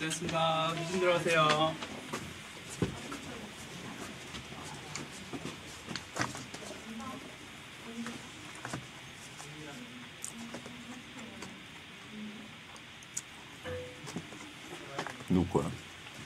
고생했습니다. 조심 들어가세요. 누구 거야?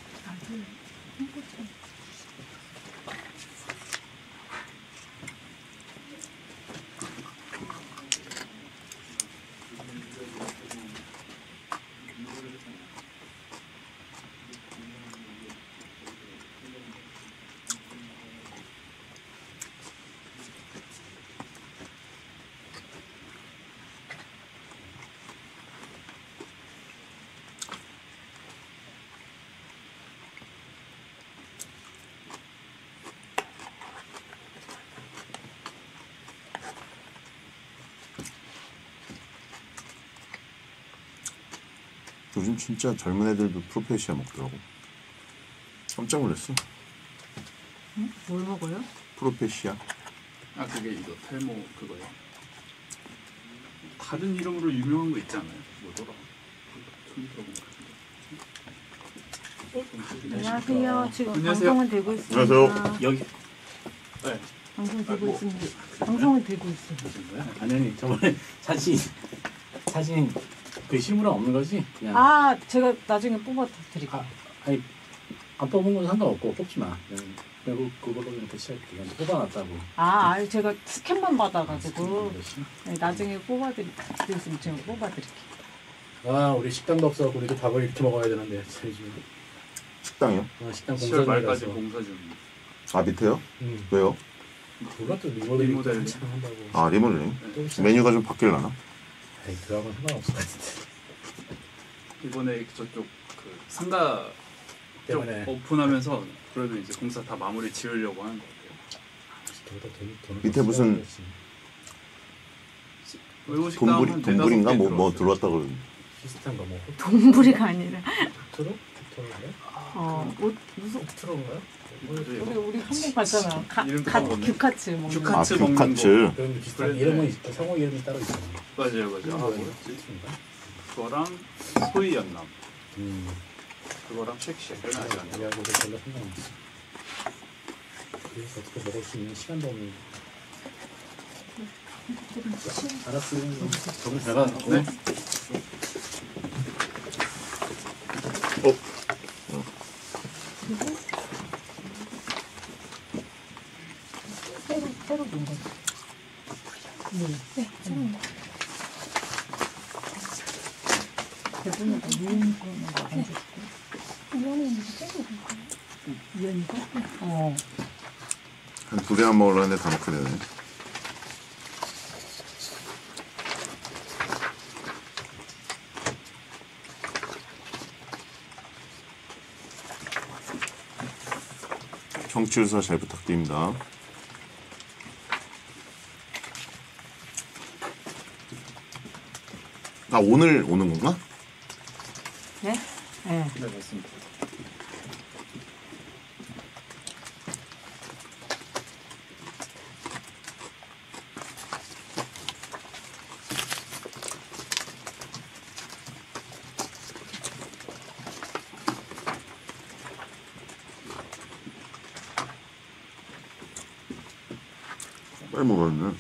요즘 진짜 젊은 애들도 프로페시아 먹더라고. 깜짝 놀랐어. 응? 뭘 먹어요? 프로페시아. 아 그게 이거 탈모 그거요. 다른 이름으로 유명한 거 있잖아요. 뭐더라? 처음 들어본 것 같은데. 안녕하세요. 지금 안녕하세요. 방송은 되고 있습니다. 안녕하세요. 여기. 네. 방송 되고 뭐. 있습니다. 방송은 되고 있어요. 무슨 거야? 아니 저번에 사진 그 실물은 없는 거지? 그냥 아, 제가 나중에 뽑아 드릴게요. 아니 안 뽑은 건 상관없고 뽑지 마. 그냥 그걸로 그냥 대체할게. 그냥 뽑아놨다고. 아, 제가 스캔만 받아가지고 그렇지? 네, 나중에 뽑아 드릴게요. 그래서 제가 뽑아 드릴게요. 아 우리 식당도 없어갖고 우리도 밥을 이렇게 먹어야 되는데 요즘 식당이요? 식당 10월 말까지 공사중이라서. 봉사 중. 아 밑에요? 왜요? 몰라 또 리모델링 리모델링. 한참 한다고. 아 리모델링. 또 시작. 메뉴가 좀 바뀌려나? 에이 그거하고는 상관없을 것 같은데. 이번에 저쪽 그 상가 쪽 때문에. 오픈하면서 그래도 이제 공사 다 마무리 지으려고 하는 것 같아요. 돈을 밑에 무슨 외국 식당 한 돈불이 돈불인가 네다섯 개 뭐 들어왔어요. 들어왔다 그러는데. 비슷한 거 뭐. 돈부리가 아니라 트로? 트로인가요? 무슨 트로인가요? 우리 한 번 봤잖아. 이름 까먹었네. 규카츠 먹는 거. 규카츠. 아 먹는 규카츠. 그런 비슷한 그래, 이름은 네. 있- 성우 이름이 따로 있잖아. 맞아요. 아 뭐였지? 그거랑 소이연남. 그거랑 쉑쉑은 아직 안 돼. 우리하고 별로 상관없어. 그래서 어떻게 먹을 수 있는 시간도 없는. 알았어요. 저번 잘 받았고. 네. 새로 본 거. 네. 대부분 다 유인 거는 거안 줬고. 유연이가? 한 두 대만 먹으려는데 다 먹게 되네. 청취율사 잘 부탁드립니다. 아 오늘 오는 건가? 네? 네. 네 맞습니다. 빨리 먹었네.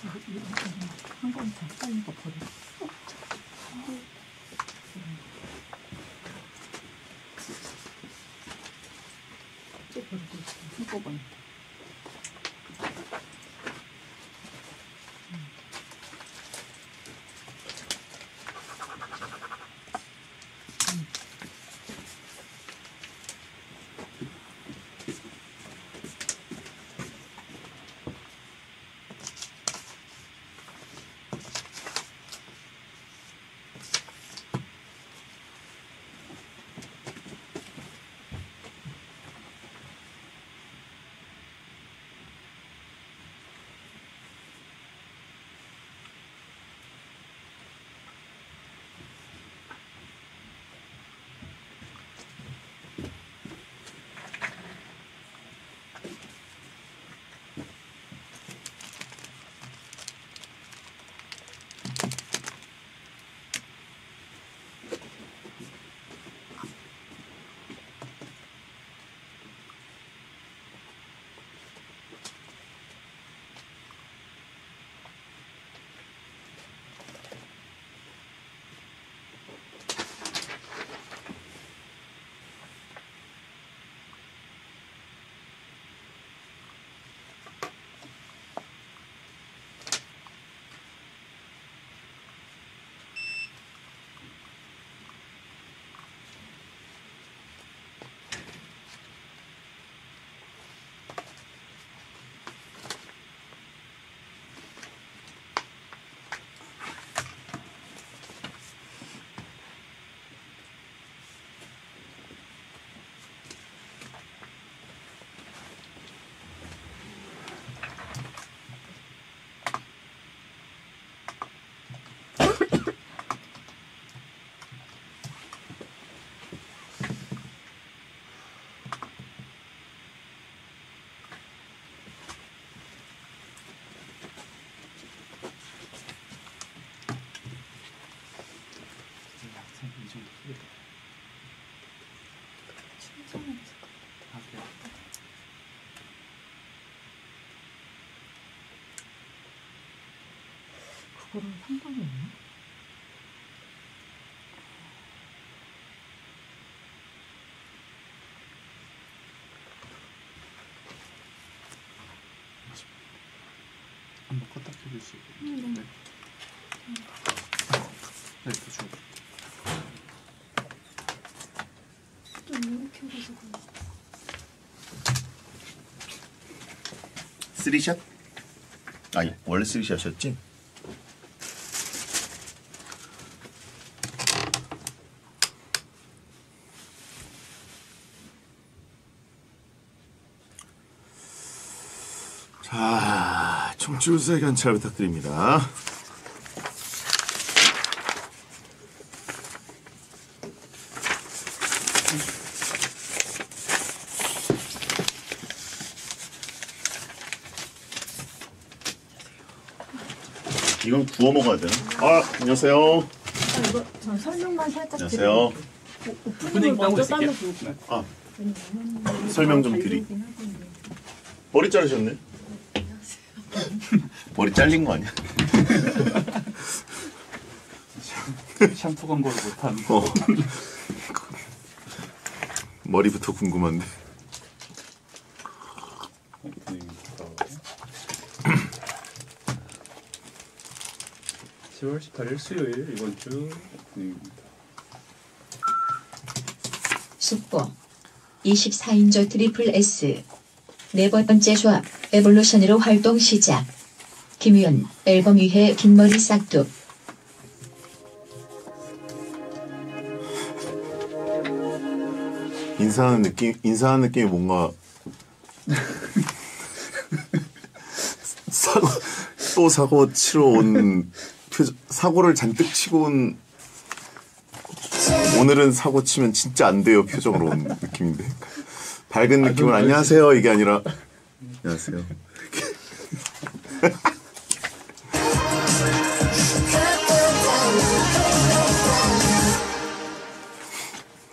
한번 더 빨리 거 버려. 또 버리고 있어. 한꺼번에. 그거랑 상관이 없나? 한번 껐다 켜줄 수 있겠네. 네. 네, 그렇죠. 좀 이렇게 해가지고. 쓰리샷? 아니 원래 쓰리샷이었지? 자, 청취자 의견 잘 부탁드립니다. 이건 구워 먹어야 되나? 아, 안녕하세요. 이거 저 설명만 살짝 안녕하세요. 오프닝을 먼저 따면 네. 아, 설명 좀 드리. 머리 자르셨네? 머리 잘린 거 아니야? 샴푸 광고를 못하는. 머리부터 궁금한데. 오프닝부터. 10월 18일 수요일 이번 주 오프닝입니다. 숙보 24인조 트리플 S 네 번째 조합 에볼루션으로 활동 시작. 김유연 앨범 위해 긴 머리 싹둑. 인사하는 느낌이 뭔가 사고 치러 온 사고를 잔뜩 치고 온 오늘은 사고 치면 진짜 안 돼요 표정으로 온 느낌인데 밝은 느낌은 안녕하세요 이게 아니라 안녕하세요.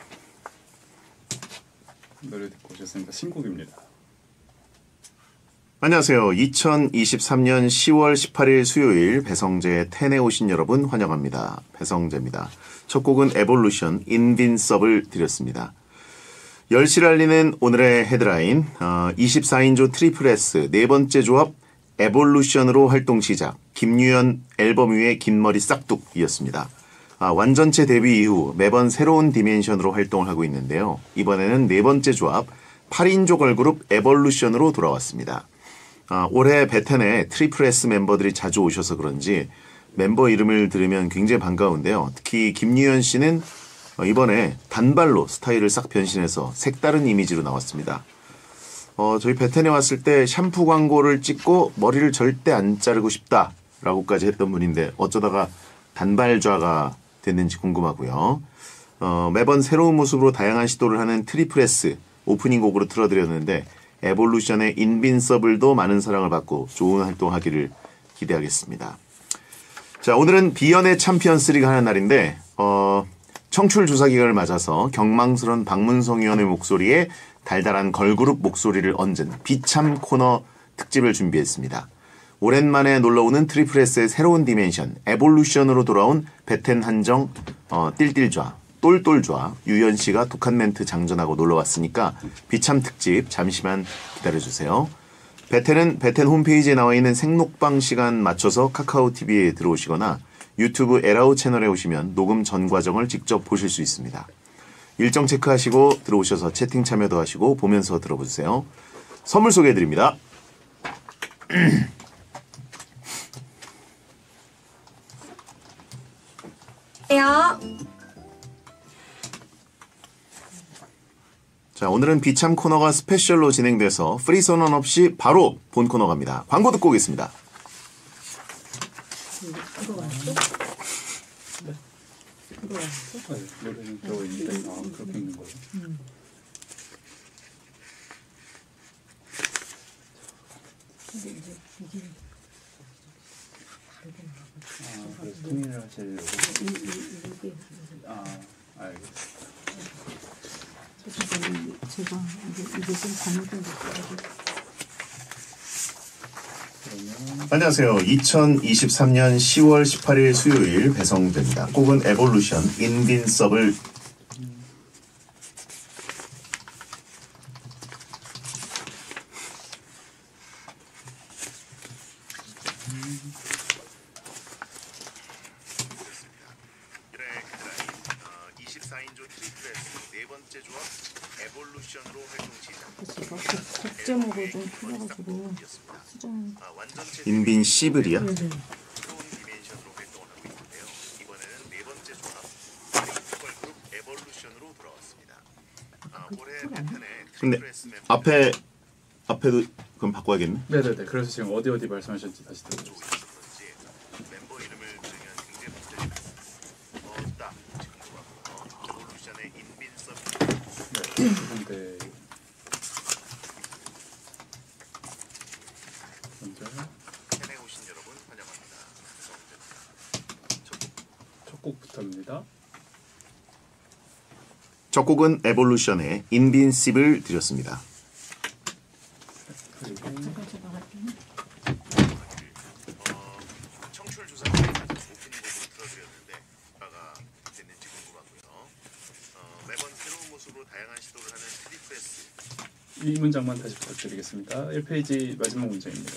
노래 듣고 오셨습니다. 신곡입니다. 안녕하세요. 2023년 10월 18일 수요일 배성재의 텐에 오신 여러분 환영합니다. 배성재입니다. 첫 곡은 에볼루션 인빈서블 드렸습니다. 10시를 알리는 오늘의 헤드라인 24인조 트리플 S 네 번째 조합 에볼루션으로 활동 시작 김유연 앨범 위에 긴 머리 싹둑이었습니다. 완전체 데뷔 이후 매번 새로운 디멘션으로 활동을 하고 있는데요. 이번에는 네 번째 조합 8인조 걸그룹 에볼루션으로 돌아왔습니다. 올해 베텐에 트리플 S 멤버들이 자주 오셔서 그런지 멤버 이름을 들으면 굉장히 반가운데요. 특히 김유연 씨는 이번에 단발로 스타일을 싹 변신해서 색다른 이미지로 나왔습니다. 저희 베텐에 왔을 때 샴푸 광고를 찍고 머리를 절대 안 자르고 싶다라고까지 했던 분인데 어쩌다가 단발좌가 됐는지 궁금하고요. 매번 새로운 모습으로 다양한 시도를 하는 트리플 S 오프닝 곡으로 틀어드렸는데 에볼루션의 인빈서블도 많은 사랑을 받고 좋은 활동하기를 기대하겠습니다. 자, 오늘은 비연의 챔피언스 리그 하는 날인데 청출 조사 기간을 맞아서 경망스러운 박문성 의원의 목소리에 달달한 걸그룹 목소리를 얹은 비참 코너 특집을 준비했습니다. 오랜만에 놀러오는 트리플 S의 새로운 디멘션 에볼루션으로 돌아온 베텐 한정 띨띨좌 똘똘좌 유연 씨가 독한 멘트 장전하고 놀러왔으니까 비참 특집 잠시만 기다려주세요. 베텐은 베텐 홈페이지에 나와 있는 생록방 시간 맞춰서 카카오 TV에 들어오시거나 유튜브 에라우 채널에 오시면 녹음 전 과정을 직접 보실 수 있습니다. 일정 체크하시고 들어오셔서 채팅 참여도 하시고 보면서 들어보세요. 선물 소개해드립니다. 자, 오늘은 비참 코너가 스페셜로 진행돼서 프리 선언 없이 바로 본 코너 갑니다. 광고 듣고 오겠습니다. 노래는 들어 있는데 그렇게 있는 거예요. 그래서 통일을 하시려고. 알겠습니다. 제가 이게 좀 잘못된 것 같아요. 안녕하세요. 2023년 10월 18일 수요일 배성재입니다. 곡은 에볼루션 인빈서블. 곡 제목을 좀 틀려가지고 수정. 인빈 시블이야? 네네. 근데 앞에도 그럼 바꿔야겠네. 네네네. 그래서 지금 어디 말씀하셨는지 다시 들어보세요. 네. 먼저 첫 곡부터입니다. 첫 곡은 에볼루션의 인빈시블 드렸습니다. 그리고 제가 할게요. 청출 조사 오프닝 곡으로 틀어드렸는데 뭐가 됐는지 궁금하고요. 매번 새로운 모습으로 다양한 시도를 하는 트리플 S. 이 문장만 다시 부탁드리겠습니다. 1페이지 마지막 문장입니다.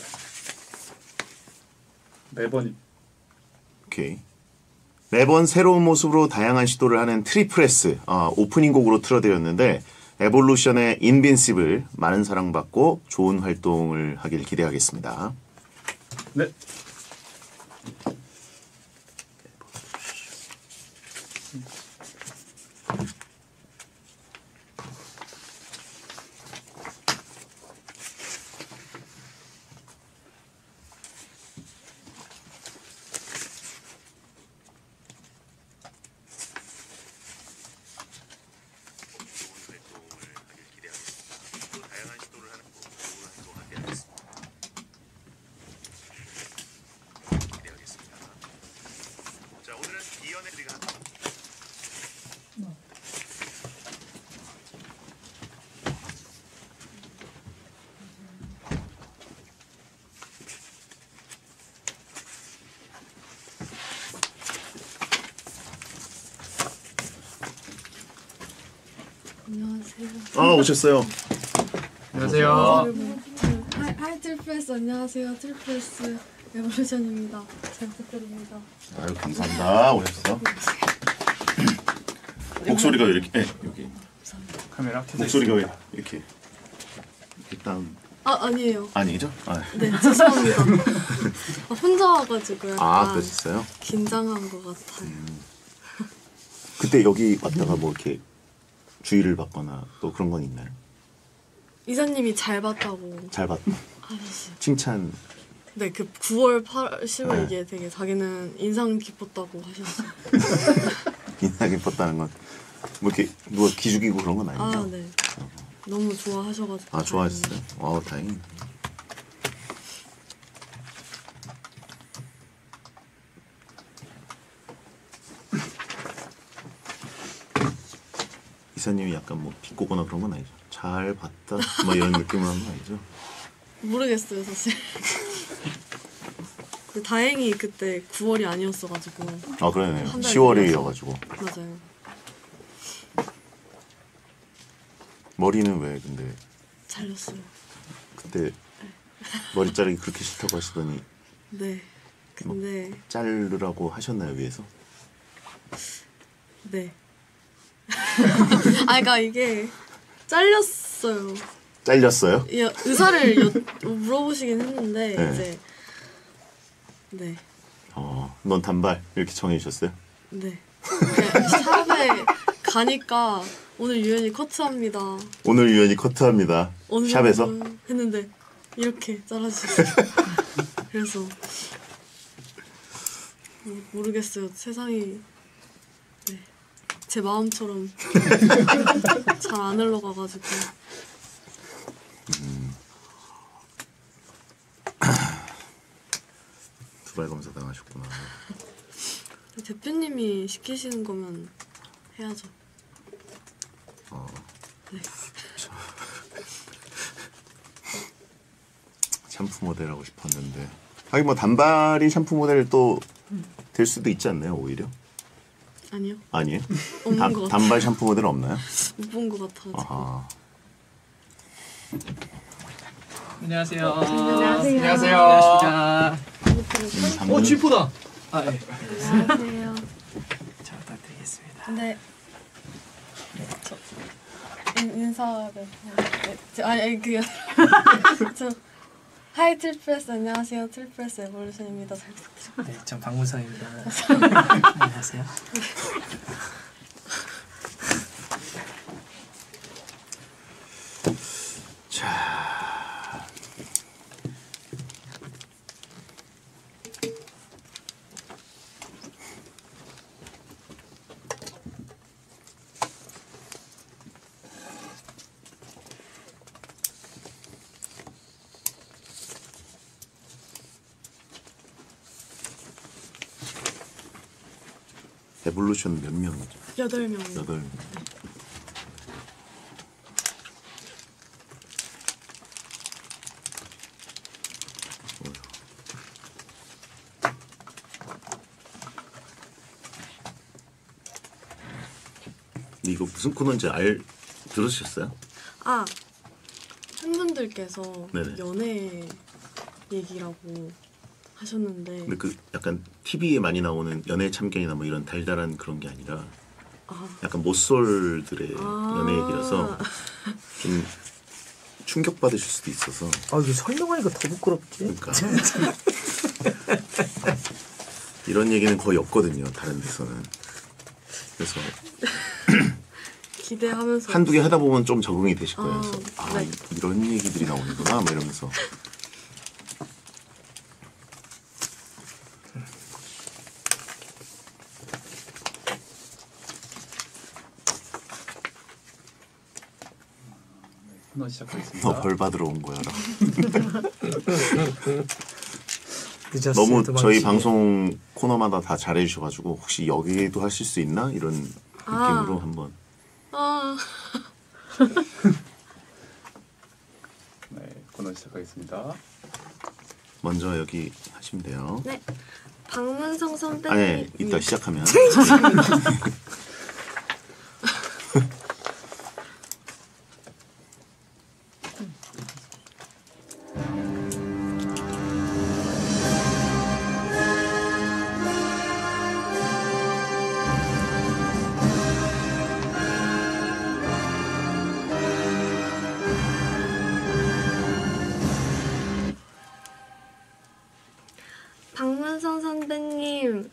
오케이. 매번 새로운 모습으로 다양한 시도를 하는 트리플 S 오프닝 곡으로 틀어드렸는데 에볼루션의 인빈시블 많은 사랑받고 좋은 활동을 하길 기대하겠습니다. 네. 아 오셨어요. 안녕하세요. 하이 트리플스 안녕하세요. 트리플스 에볼루션입니다. 잘 부탁드립니다. 아유 감사합니다. 오셨어. 목소리가 왜 이렇게? 네, 여기 카메라 켜져 목소리가 왜 있습니다. 이렇게 일단 아니에요. 아니죠? 아, 네 죄송합니다. 혼자 와가지고 약간 그러셨어요? 긴장한 것 같아요. 그때 여기 왔다가 뭐 이렇게 주의를 받거나 또 그런 건 있나요? 이사님이 잘 봤다고 잘 받. 하셨어요. 칭찬. 네, 그 9월, 8월, 10월 네. 이게 되게 자기는 인상 깊었다고 하셨어요. 인상 깊었다는 건 뭐 이렇게 누가 기죽이고 그런 건 아니죠? 아, 네. 너무 좋아하셔가지고. 아 좋아하셨어요? 와 다행이네. 이사님이 약간 뭐 비꼬거나 그런 건 아니죠? 잘 봤다 뭐 이런 느낌을 한 건 아니죠? 모르겠어요, 사실. 근데 다행히 그때 9월이 아니었어가지고. 아 그러네요. 한달 10월이어가지고 맞아요. 머리는 왜 근데 잘렸어요. 그때 머리 자르기 그렇게 싫다고 하시더니 네. 근데, 자르라고 하셨나요 위에서? 네. 그러니까 이게 잘렸어요. 잘렸어요? 의사를 물어보시긴 했는데, 네. 이제. 네. 넌 단발 이렇게 정해주셨어요? 네. 그냥 샵에 가니까 오늘 유연이 커트합니다. 오늘 유연이 커트합니다. 어느 샵에서? 정도 했는데 이렇게 잘라주셨어요. 그래서 모르겠어요. 세상이 네. 제 마음처럼 잘 안 흘러가가지고. 두발 검사 당하셨구나. 대표님이 시키시는 거면 해야죠. 네. 샴푸 모델 하고 싶었는데 하긴 뭐 단발이 샴푸 모델 또 될 수도 있지 않나요 오히려? 아니요. 아니에요? 없는 것 같아요. 단발 샴푸 모델은 없나요? 못 본 것 같아가지고. 아하. 안녕하세요. 안녕하세요. 안녕하십니까. 쥐포다. 아, 예. 안녕하세요. 잘 부탁드리겠습니다. 네. 저 인사를 아니 그게 저 하이 트리플스 안녕하세요. 트리플스 에볼루션입니다. 잘 부탁드립니다. 네, 전 박문성입니다. 안녕하세요. 자. 에볼루션 몇 명이죠? 8명. 8명. 이거 무슨 코너인지 들으셨어요? 아 팬분들께서 네네. 연애 얘기라고 하셨는데 근데 그 약간 TV에 많이 나오는 연애 참견이나 뭐 이런 달달한 그런 게 아니라 약간 모쏠들의 연애 얘기라서 좀 충격받으실 수도 있어서 아, 이거 설명하니까 더 부끄럽지. 그러니까 이런 얘기는 거의 없거든요 다른 데서는. 그래서 기대하면서 한두 개 하다 보면 좀 적응이 되실 거예요. 그래서 네. 이런 얘기들이 나오는구나 막 이러면서 코너 시작하겠습니다. 벌 받으러 온 거야. 늦었어요. 너무 도망치기. 저희 방송 코너마다 다 잘해주셔가지고 혹시 여기도 하실 수 있나 이런 느낌으로 한번. 네, 코너 시작하겠습니다. 먼저 여기 하시면 돼요. 네. 박문성 선배님. 아니 이따 시작하면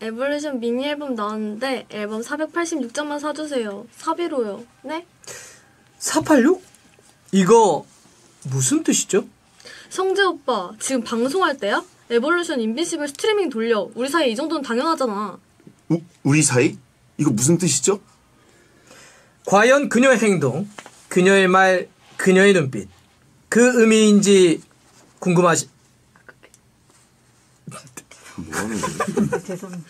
에볼루션 미니 앨범 나왔는데 앨범 486장만 사주세요. 사비로요. 네? 486? 이거 무슨 뜻이죠? 성재 오빠 지금 방송할 때야? 에볼루션 인비시블 스트리밍 돌려. 우리 사이에 이 정도는 당연하잖아. 우리 사이? 이거 무슨 뜻이죠? 과연 그녀의 행동, 그녀의 말, 그녀의 눈빛 그 의미인지 궁금하시... 뭐 하는 거야? 죄송합니다.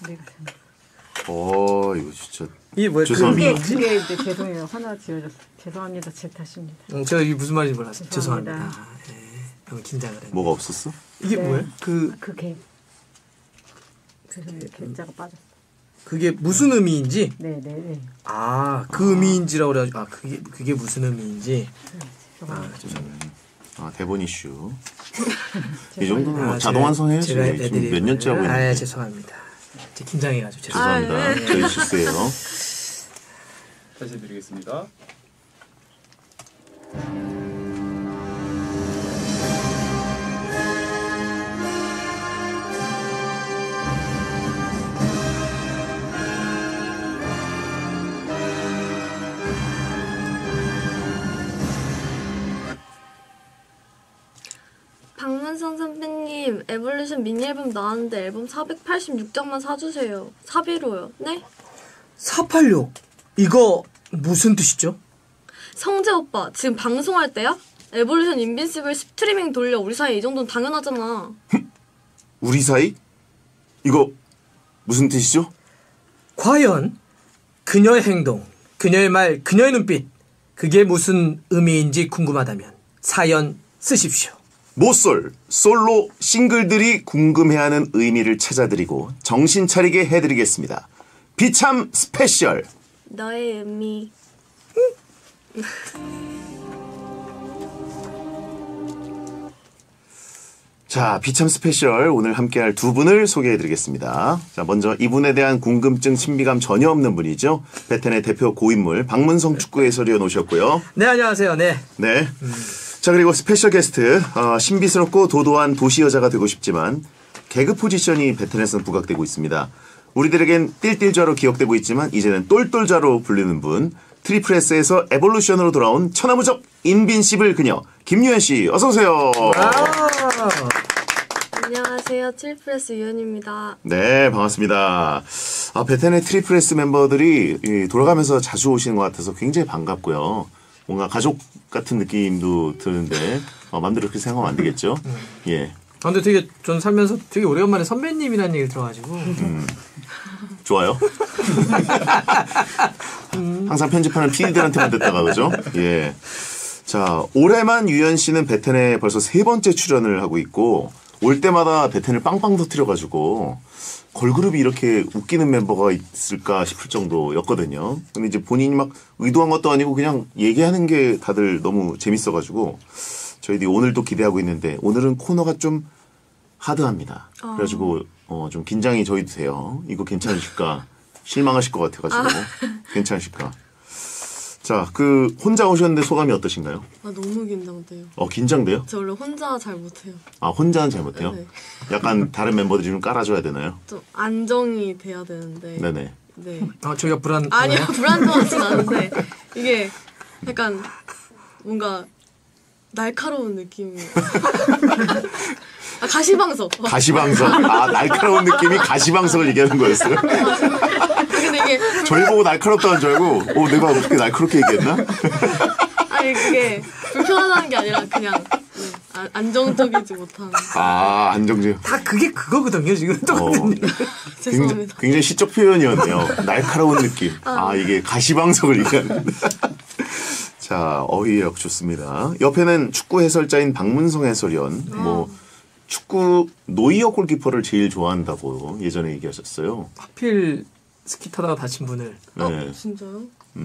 이거 진짜 이게 뭐야? 죄송합니다. 그게 이제 죄송해요. 하나 지어졌어. 죄송합니다. 제 탓입니다. 제가 이게 무슨 말인지 몰랐어요. 죄송합니다. 죄송합니다. 너무 긴장을 했네. 뭐가 없었어? 이게 네. 뭐예요? 그게 그래서 개자가 빠졌어. 그게 무슨 의미인지? 네네네. 그 의미인지라고 그래가지고 그게 무슨 의미인지. 죄송합니다. 죄송합니다. 대본 이슈. 이 정도면 뭐 제가- 자동 완성해야지. 제가 지금 애드립을- 몇 년째 하고 있는데. 죄송합니다. 제가 긴장해가지고 죄송합니다. 죄송합니다. 저희 실수예요. 다시 드리겠습니다. 박문성 선배님 에볼루션 미니 앨범 나왔는데 앨범 486장만 사주세요. 사비로요. 네? 486 이거 무슨 뜻이죠? 성재 오빠 지금 방송할 때야? 에볼루션 인비시블 스트리밍 돌려. 우리 사이에 이 정도는 당연하잖아. 우리 사이? 이거 무슨 뜻이죠? 과연 그녀의 행동, 그녀의 말, 그녀의 눈빛 그게 무슨 의미인지 궁금하다면 사연 쓰십시오. 모쏠, 솔로 싱글들이 궁금해하는 의미를 찾아드리고 정신 차리게 해드리겠습니다. 비참 스페셜. 너의 의미. 자, 비참 스페셜 오늘 함께할 두 분을 소개해드리겠습니다. 자, 먼저 이분에 대한 궁금증, 친미감 전혀 없는 분이죠. 베텐의 대표 고인물 박문성 축구 해설위원 오셨고요. 네, 안녕하세요. 네. 네. 자, 그리고 스페셜 게스트 신비스럽고 도도한 도시 여자가 되고 싶지만 개그 포지션이 베텐에서는 부각되고 있습니다. 우리들에겐 띨띨좌로 기억되고 있지만 이제는 똘똘좌로 불리는 분, 트리플 S에서 에볼루션으로 돌아온 천하무적 인빈시블 그녀 김유현 씨 어서 오세요. 안녕하세요. 트리플스 유현입니다. 네, 반갑습니다. 베텐의 트리플 S 멤버들이 돌아가면서 자주 오시는 것 같아서 굉장히 반갑고요. 뭔가 가족 같은 느낌도 드는데 마음대로 그렇게 생각하면 안 되겠죠? 예. 근데 되게 전 살면서 되게 오래간만에 선배님이라는 얘기를 들어가지고 좋아요. 항상 편집하는 PD들한테만 듣다가 그죠? 예. 자, 올해만 유현 씨는 베텐에 벌써 3번째 출연을 하고 있고 올 때마다 베텐을 빵빵 터뜨려가지고 걸그룹이 이렇게 웃기는 멤버가 있을까 싶을 정도였거든요. 근데 이제 본인이 막 의도한 것도 아니고 그냥 얘기하는 게 다들 너무 재밌어가지고 저희들이 오늘도 기대하고 있는데 오늘은 코너가 좀 하드합니다. 그래가지고 좀 긴장이 저희도 돼요. 이거 괜찮으실까? 실망하실 것 같아가지고 괜찮으실까? 자, 혼자 오셨는데 소감이 어떠신가요? 너무 긴장돼요. 긴장돼요? 저 원래 혼자 잘 못해요. 혼자는 잘 못해요? 네. 약간 다른 멤버들이 좀 깔아줘야 되나요? 좀 안정이 돼야 되는데. 네네. 네. 저희가 아니요, 불안정하진 않은데 이게 약간 뭔가 날카로운 느낌이에요. 가시방석. 가시방석. 날카로운 느낌이 가시방석을 얘기하는 거였어요? 근데 이게 저희 보고 날카롭다는 줄 알고, 내가 어떻게 날카롭게 얘기했나? 아니 그게 불편하다는 게 아니라 그냥 안정적이지 못한. 안정적. 다 그게 그거거든요. 지금 똑같은 죄송합니다. 굉장히 시적 표현이었네요. 날카로운 느낌. 이게 가시방석을 얘기하는. 자, 어휘력 좋습니다. 옆에는 축구 해설자인 박문성 해설위원. 축구 노이어 골키퍼를 제일 좋아한다고 예전에 얘기하셨어요. 하필 스키 타다가 다친 분을. 네. 진짜요?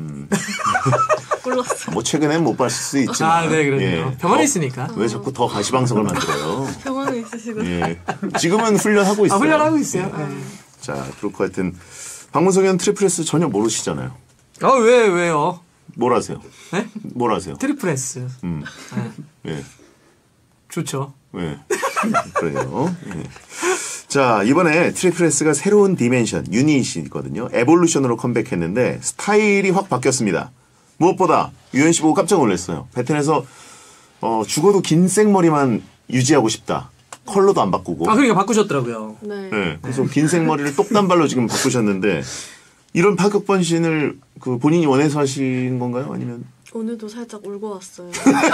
몰랐어요. 최근엔 못 봤을 수 있지만. 네, 그럼요. 예. 병원에 있으니까. 왜 자꾸 더 가시방석을 만들어요? 병원에 있으시고. 예. 지금은 훈련하고 있어요. 훈련하고 있어요. 자, 그렇고 하여튼 박문성 의원 트리플 S 전혀 모르시잖아요. 왜요? 뭘 아세요? 네? 뭘 아세요? 트리플 S. 예. 좋죠. 예. 그래요. 예. 자, 이번에 트리플 S가 새로운 디멘션, 유닛이거든요. 에볼루션으로 컴백했는데 스타일이 확 바뀌었습니다. 무엇보다 유현 씨 보고 깜짝 놀랐어요. 베텐에서 죽어도 긴 생머리만 유지하고 싶다. 컬러도 안 바꾸고. 아 그러니까 바꾸셨더라고요. 네. 네, 그래서 긴 생머리를 똑단발로 지금 바꾸셨는데 이런 파격 변신을 그 본인이 원해서 하신 건가요? 아니면? 오늘도 살짝 울고 왔어요.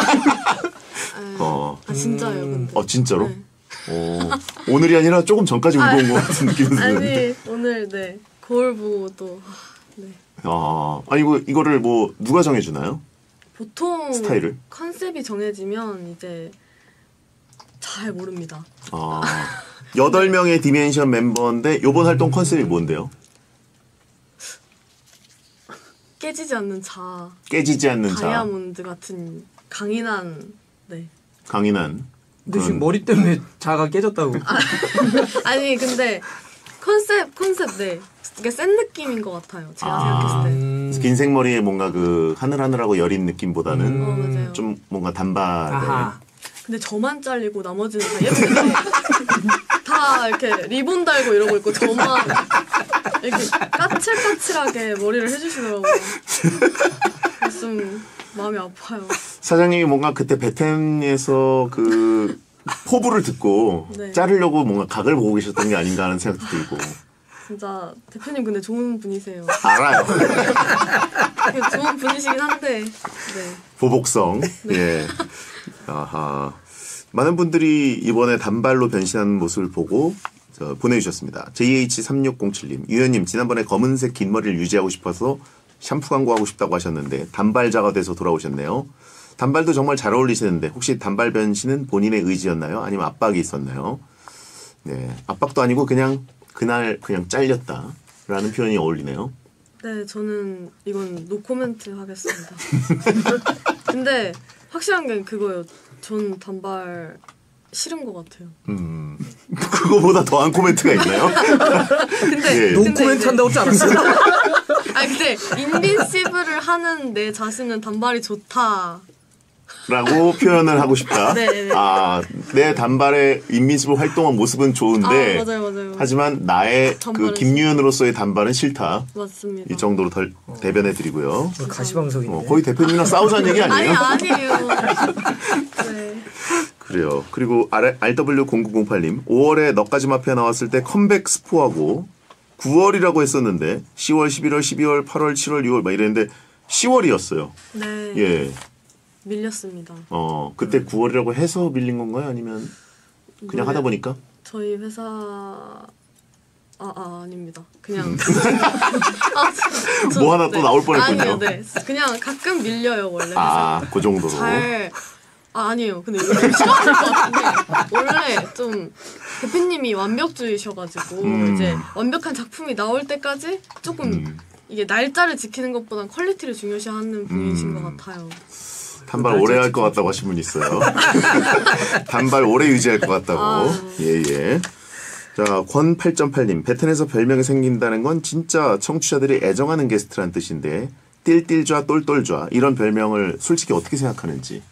어. 아 진짜예요. 근데. 진짜로? 네. 오늘이 아니라 조금 전까지 울고 온 것 같은 느낌이 드는데. 아니 오늘 네 거울 보고 또 네. 아니 이거를 뭐 누가 정해주나요? 보통 스타일을? 컨셉이 정해지면 이제 잘 모릅니다. 8명의 디멘션 멤버인데 요번 활동 컨셉이 뭔데요? 깨지지 않는 자, 깨지지 않는 자, 다이아몬드 같은 강인한 네. 강인한. 근데 지금 머리 때문에 자가 깨졌다고. 아니 근데 컨셉 네. 되게 센 느낌인 것 같아요. 제가 생각했을 때. 긴 생머리에 뭔가 그 하늘하늘하고 여린 느낌보다는 맞아요. 좀 뭔가 단발에. 아하. 근데 저만 잘리고 나머지는 다 예쁘게 다 이렇게 리본 달고 이러고 있고 저만 이렇게 까칠까칠하게 머리를 해주시더라고요. 그래서 좀 마음이 아파요. 사장님이 뭔가 그때 베텐에서 그 포부를 듣고 네. 자르려고 뭔가 각을 보고 계셨던 게 아닌가 하는 생각도 들고. 진짜 대표님 근데 좋은 분이세요. 알아요. 좋은 분이시긴 한데 네. 보복성. 예. 아하. 많은 분들이 이번에 단발로 변신한 모습을 보고 보내주셨습니다. JH3607님, 유현님 지난번에 검은색 긴 머리를 유지하고 싶어서 샴푸 광고하고 싶다고 하셨는데 단발자가 돼서 돌아오셨네요. 단발도 정말 잘 어울리시는데 혹시 단발 변신은 본인의 의지였나요? 아니면 압박이 있었나요? 네, 압박도 아니고 그냥 그날 그냥 잘렸다라는 표현이 어울리네요. 네, 저는 이건 노코멘트 하겠습니다. 근데 확실한 게 그거예요. 전 단발 싫은 것 같아요. 그거보다 더한 코멘트가 있나요? 근데 예. 노코멘트 이제- 한다고 하지 않았어요? 아니 근데 인빈시블을 하는 내 자신은 단발이 좋다. 라고 표현을 하고 싶다. 네. 내 단발의 인민수부 활동한 모습은 좋은데 맞아요. 하지만 나의 그 단발은 김유현으로서의 단발은 싫다. 맞습니다. 이 정도로 대변해드리고요. 가시방석인데. 거의 대표님이랑 싸우자는 얘기 아니에요? 아니에요. 네. 그래요. 그리고 RW0908님 5월에 너까지 마피아 나왔을 때 컴백 스포하고 9월이라고 했었는데 10월, 11월, 12월, 8월, 7월, 6월 막 이랬는데 10월이었어요. 네. 예. 밀렸습니다. 그때 9월이라고 해서 밀린 건가요? 아니면 그냥 하다 보니까? 저희 회사 아닙니다. 그냥 뭐 하나 또 나올 뻔했군요. 아니요, 네. 그냥 가끔 밀려요 원래. 회사. 그 정도로. 아니에요. 근데 이거 좀 싫어하실 것 같은데 원래 좀 대표님이 완벽주의셔가지고 이제 완벽한 작품이 나올 때까지 조금 이게 날짜를 지키는 것보단 퀄리티를 중요시하는 분이신 것 같아요. 단발 오래 할 것 같다고 하신 분 있어요. 단발 오래 유지할 것 같다고. 예. 자, 권8.8님. 베텐에서 별명이 생긴다는 건 진짜 청취자들이 애정하는 게스트란 뜻인데 띨띨좌 똘똘좌 이런 별명을 솔직히 어떻게 생각하는지.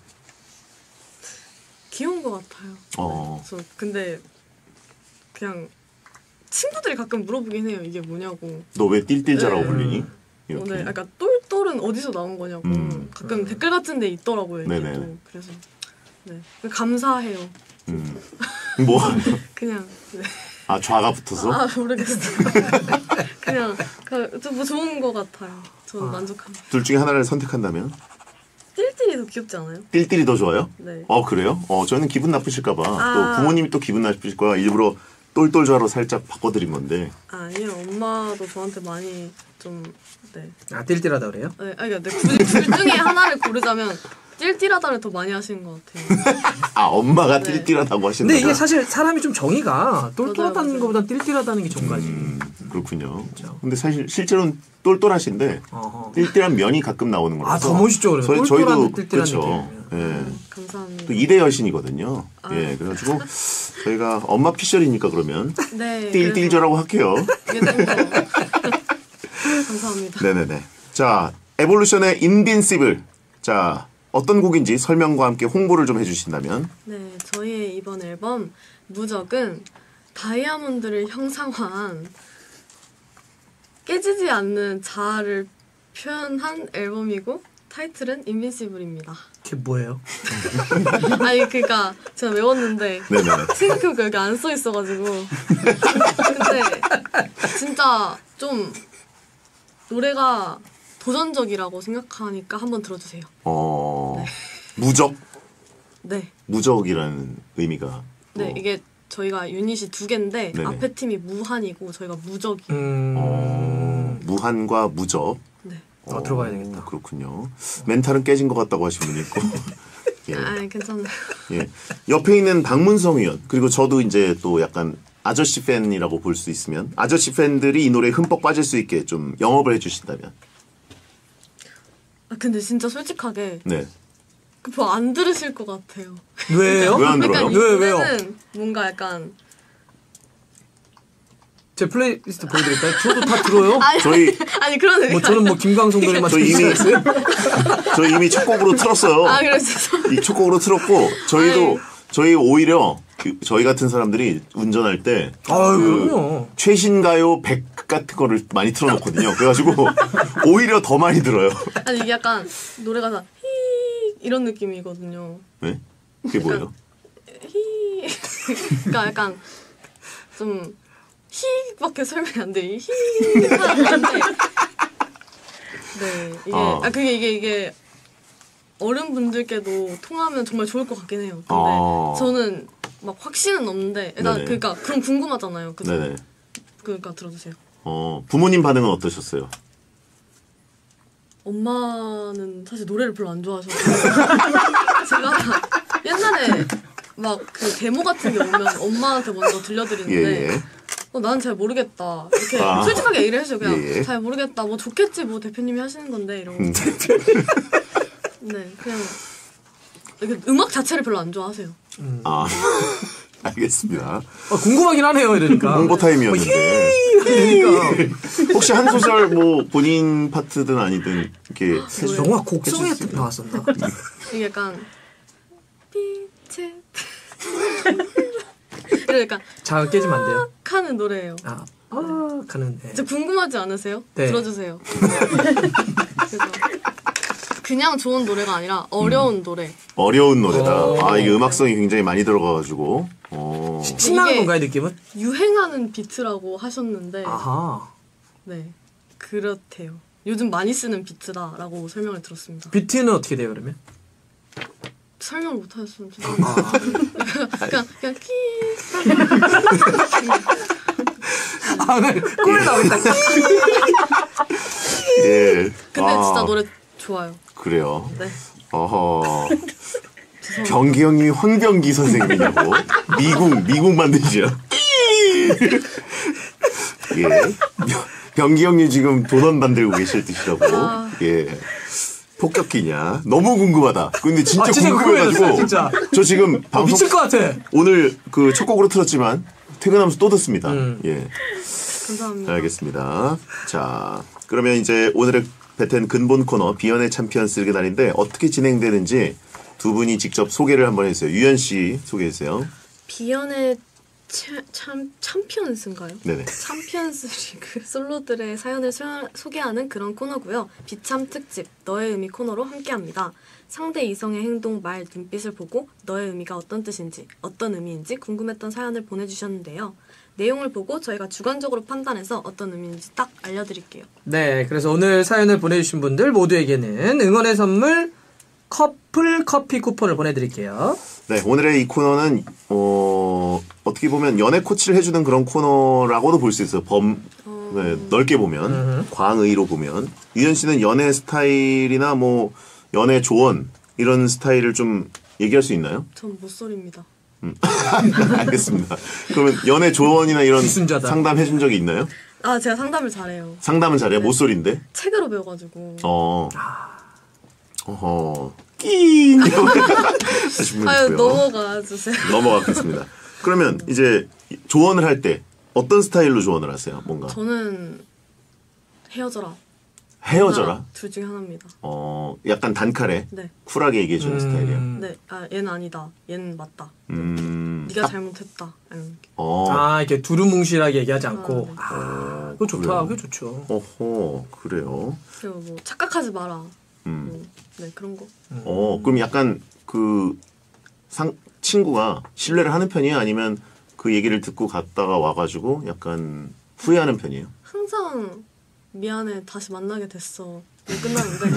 귀여운 것 같아요. 저 근데 그냥 친구들이 가끔 물어보긴 해요. 이게 뭐냐고. 너 왜 띨띨좌라고 네. 불리니? 이렇게. 오늘 약간 똘똘은 어디서 나온 거냐고. 가끔 댓글 같은 데 있더라고요. 이게 네네. 또. 그래서 네. 감사해요. 뭐? 그냥 네. 좌가 붙어서? 모르겠어요. 그냥 뭐 좋은 것 같아요. 저는 만족합니다. 둘 중에 하나를 선택한다면? 띨띨이 더 귀엽지 않아요? 띨띨이 더 좋아요? 네. 그래요? 저는 기분 나쁘실까봐. 또 부모님이 또 기분 나쁘실까봐 일부러 똘똘좌로 살짝 바꿔드린 건데. 아니요. 엄마도 저한테 많이 좀 네. 띨띨하다 그래요? 네. 근데 굳이 둘 중에 하나를 고르자면 띨띨하다를 더 많이 하시는 것 같아요. 엄마가 네. 띨띨하다고 하신다. 근데 이게 사실 사람이 좀 정의가 똘똘하다는 맞아요. 것보다 띨띨하다는 게 정가지. 그렇군요. 근데 사실 실제로는 똘똘하신데 어허. 띨띨한 면이 가끔 나오는 거라서. 더 멋있죠, 그러면. 저희도 똘똘한 띨띨한 그렇죠. 예. 감사합니다. 또 2대 여신이거든요. 예, 그래가지고 저희가 엄마 피셜이니까 그러면 네. 띨띨좌라고 할게요. 이게 된 거. 감사합니다. 네네네. 자, 에볼루션의 인빈시블. 자, 어떤 곡인지 설명과 함께 홍보를 좀 해주신다면. 네, 저희의 이번 앨범 무적은 다이아몬드를 형상화한 깨지지 않는 자아를 표현한 앨범이고 타이틀은 인빈시블입니다. 그게 뭐예요? 아니 그러니까 제가 외웠는데 네네. 생각해보니까 여기 안 써 있어가지고 근데 진짜 좀 노래가 도전적이라고 생각하니까 한번 들어주세요. 무적? 네. 무적이라는 의미가. 네, 이게 저희가 유닛이 2개인데 네네. 앞에 팀이 무한이고 저희가 무적이에요. 무한과 무적. 네. 들어봐야 되겠다. 그렇군요. 멘탈은 깨진 것 같다고 하신 분이 있고. 예. 아니 괜찮아요. 예. 옆에 있는 박문성 의원 그리고 저도 이제 또 약간 아저씨 팬이라고 볼 수 있으면 아저씨 팬들이 이 노래에 흠뻑 빠질 수 있게 좀 영업을 해주신다면. 아 근데 진짜 솔직하게 네. 그거 안 들으실 것 같아요. 왜요? 왜 안 들어요? 약간 이 왜요? 노래는 뭔가 약간 제 플레이리스트 보여드릴까요? 저도 다 들어요. 저희 아니 그런 의미 뭐 저는 뭐 김광석 노래만 저 이미 듣고 저 이미 첫 곡으로 틀었어요. 아 그래 죄송해요. 이 첫 곡으로 틀었고 저희 오히려 저희 같은 사람들이 운전할 때 그럼요. 최신 가요 100 같은 거를 많이 틀어놓거든요. 그래가지고 오히려 더 많이 들어요. 아니 이게 약간 노래가 다 히 이런 느낌이거든요. 네? 그게 뭐예요? 히 그러니까 약간 좀 히밖에 설명이 안 돼. 히 하는데 네 이게 이게 어른분들께도 통하면 정말 좋을 것 같긴 해요. 근데 저는 막 확신은 없는데 일단 네네. 그러니까 그럼 궁금하잖아요. 그죠? 네네. 그러니까 들어주세요. 부모님 반응은 어떠셨어요? 엄마는 사실 노래를 별로 안 좋아하셔서 제가 옛날에 막 그 데모 같은 게 오면 엄마한테 먼저 들려드리는데 예. 나는 잘 모르겠다 이렇게 솔직하게 얘기를 해줘요. 그냥 잘 모르겠다 뭐 좋겠지 뭐 대표님이 하시는 건데 이러고 네 그냥 이렇게 음악 자체를 별로 안 좋아하세요. 알겠습니다. 궁금하긴 하네요. 이러니까. 홍보 타임이었는데. 그러니까. 혹시 한 소절 뭐 본인 파트든 아니든 이렇게 영화 곡성에 나왔었나? 이게 약간 빛의 이러니까 자 깨지면 안 돼요. 하는 노래예요. 가는. 네. 진짜 궁금하지 않으세요? 네. 들어주세요. 그래서 그냥 좋은 노래가 아니라 어려운 노래. 어려운 노래다. 이게 음악성이 굉장히 많이 들어가가지고. 신나는 이게 건가요 느낌은? 유행하는 비트라고 하셨는데 아하. 네 그렇대요. 요즘 많이 쓰는 비트다라고 설명을 들었습니다. 비트는 어떻게 돼요 그러면? 설명을 못 하셨으면 죄송합니다. 그냥 키. 꿀 나오겠다. 예. 근데 진짜 노래 좋아요. 그래요. 네. 어허. 병기 형님이 황병기 선생님이냐고. 미국 만드시죠. 예. 병기 형님 지금 도넛 만들고 계실 뜻이라고. 예. 폭격기냐? 너무 궁금하다. 근데 진짜 궁금해가지고. 진짜. 저 지금 방송 미칠 것 같아. 오늘 그 첫 곡으로 틀었지만 퇴근하면서 또 듣습니다. 예. 감사합니다. 알겠습니다. 자, 그러면 이제 오늘의 배텐 근본 코너 비연의 챔피언 쓰기 날인데 어떻게 진행되는지 두 분이 직접 소개를 한번 해주세요. 유연 씨 소개해 주세요. 비연의 챔피언스인가요? 네네. 챔피언스 리그 솔로들의 사연을 소개하는 그런 코너고요. 비참 특집 너의 의미 코너로 함께합니다. 상대 이성의 행동, 말, 눈빛을 보고 너의 의미가 어떤 뜻인지, 어떤 의미인지 궁금했던 사연을 보내주셨는데요. 내용을 보고 저희가 주관적으로 판단해서 어떤 의미인지 딱 알려드릴게요. 네, 그래서 오늘 사연을 보내주신 분들 모두에게는 응원의 선물 커플 커피 쿠폰을 보내드릴게요. 네, 오늘의 이 코너는 어떻게 보면 연애 코치를 해주는 그런 코너라고도 볼 수 있어요. 네, 넓게 보면 광의로 보면 유연 씨는 연애 스타일이나 뭐 연애 조언 이런 스타일을 좀 얘기할 수 있나요? 전 못소리입니다. 알겠습니다. 그러면 연애 조언이나 이런 기순자다. 상담 해준 적이 있나요? 제가 상담을 잘해요. 상담은 잘해요? 네. 모쏠인데? 책으로 배워가지고. 어허. 낑! 하신 분 있고요. 넘어가 주세요. 넘어가겠습니다. 그러면 이제 조언을 할 때 어떤 스타일로 조언을 하세요? 뭔가? 저는 헤어져라. 헤어져라? 하나, 둘 중에 하나입니다. 약간 단칼에 네. 쿨하게 얘기해주는 스타일이에요. 네. 얘는 아니다. 얘는 맞다. 네가 잘못했다. 이런 게. 아, 이렇게 두루뭉실하게 얘기하지 않고. 네. 그거 좋다. 그래요? 그게 좋죠. 어허, 그래요. 그리고 뭐 착각하지 마라. 네 그런 거. 그럼 약간 친구가 신뢰를 하는 편이에요? 아니면 그 얘기를 듣고 갔다가 와가지고 약간 후회하는 편이에요? 항상 미안해 다시 만나게 됐어. 끝나는데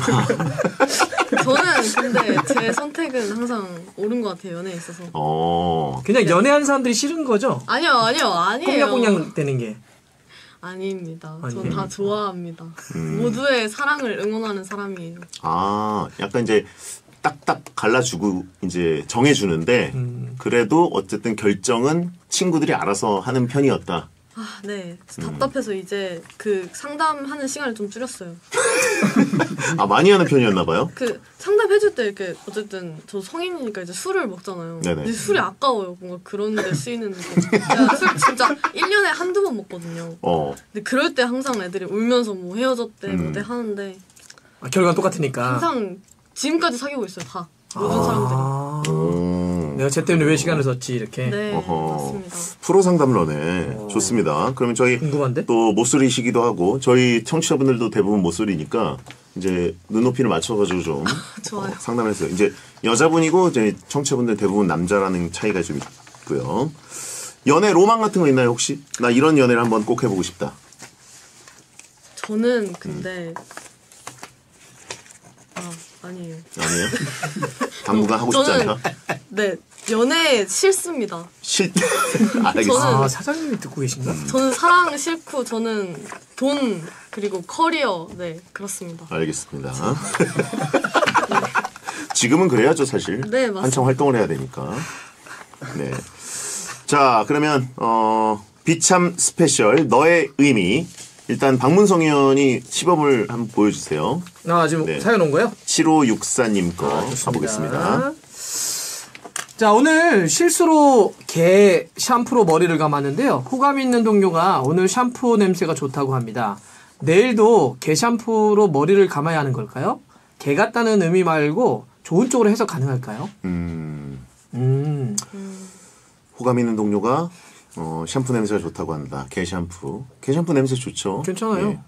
저는 근데 제 선택은 항상 옳은 것 같아요. 연애에 있어서. 그냥 연애하는 사람들이 싫은 거죠? 아니에요. 꽁냥꽁냥 되는 게. 아닙니다. 전 아니에요? 다 좋아합니다. 모두의 사랑을 응원하는 사람이에요. 약간 이제 딱딱 갈라주고 이제 정해주는데 그래도 어쨌든 결정은 친구들이 알아서 하는 편이었다. 네. 답답해서 이제 그 상담하는 시간을 좀 줄였어요. 많이 하는 편이었나 봐요? 그 상담해줄 때 이렇게 어쨌든 저 성인이니까 이제 술을 먹잖아요. 네네. 근데 술이 아까워요. 뭔가 그런 데 쓰이는 거. 제가 술 진짜 1년에 한두 번 먹거든요. 근데 그럴 때 항상 애들이 울면서 뭐 헤어졌대 뭐대 하는데 결과는 똑같으니까. 항상 지금까지 사귀고 있어요. 다. 모든 사람들이. 내가 쟤 때문에 왜 시간을 썼지 이렇게. 네. 맞습니다. 프로 상담러네. 좋습니다. 그러면 저희 궁금한데? 또 못소리시기도 하고 저희 청취자분들도 대부분 못소리니까 이제 눈높이를 맞춰가지고 좀 좋아요. 상담했어요. 이제 여자분이고 이제 청취자분들 대부분 남자라는 차이가 좀 있고요. 연애 로망 같은 거 있나요 혹시? 나 이런 연애를 한번 꼭 해보고 싶다. 저는 근데 아니에요. 아니에요? 당분간 하고 싶지 않다? 네. 연애 싫습니다. 알겠습니다. 사장님이 듣고 계신가? 저는 사랑 싫고 저는 돈 그리고 커리어 네 그렇습니다. 알겠습니다. 지금은 그래야죠 사실. 네, 맞습니다. 한창 활동을 해야 되니까. 네. 자 그러면 비참 스페셜 너의 의미 일단 박문성 의원이 시범을 한번 보여주세요. 지금 네. 사연 온 거요? 7564님 거 가보겠습니다. 자, 오늘 실수로 개 샴푸로 머리를 감았는데요. 호감 있는 동료가 오늘 샴푸 냄새가 좋다고 합니다. 내일도 개 샴푸로 머리를 감아야 하는 걸까요? 개 같다는 의미 말고 좋은 쪽으로 해석 가능할까요? 호감 있는 동료가 샴푸 냄새가 좋다고 한다. 개 샴푸. 개 샴푸 냄새 좋죠. 괜찮아요. 예.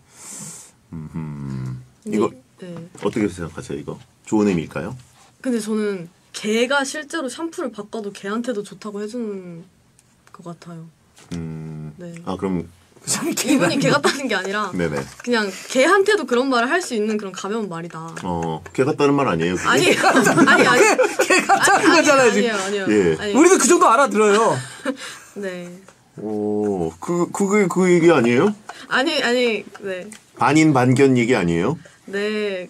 이거 네. 어떻게 생각하세요? 이거 좋은 의미일까요? 근데 저는 개가 실제로 샴푸를 바꿔도 개한테도 좋다고 해주는 것 같아요. 네. 그럼 이분이 개 같다는 게 아니라 네네. 그냥 개한테도 그런 말을 할 수 있는 그런 가벼운 말이다. 개 같다는 말 아니에요? 그게? 아니에요. 아니. 개 같다는 거잖아요, 지금. 아니에요. 예. 아니, 우리도 그 정도 알아들어요. 네. 그 얘기 아니에요? 아니, 네. 반인 반견 얘기 아니에요? 네.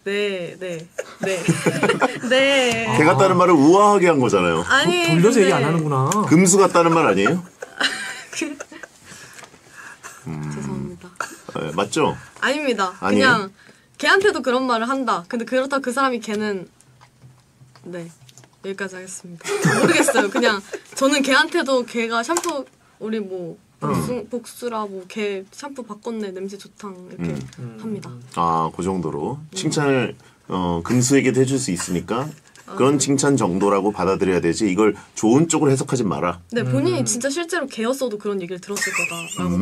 네. 개 같다는 말을 우아하게 한 거잖아요. 아니. 돌려서 얘기 안 근데- 하는구나. 금수 같다는 말 아니에요? 죄송합니다. 네, 맞죠? 아닙니다. 아니에요? 그냥 걔한테도 그런 말을 한다. 근데 그렇다고 그 사람이 걔는 네 여기까지 하겠습니다. 모르겠어요. 그냥 저는 걔한테도 걔가 샴푸 우리 뭐 복수라 뭐 걔 샴푸 바꿨네 냄새 좋다 이렇게 합니다. 그 정도로 칭찬을 금수에게도 해줄 수 있으니까 그런 칭찬 정도라고 받아들여야 되지 이걸 좋은 쪽으로 해석하지 마라. 네 본인이 진짜 실제로 걔였어도 그런 얘기를 들었을 거다라고.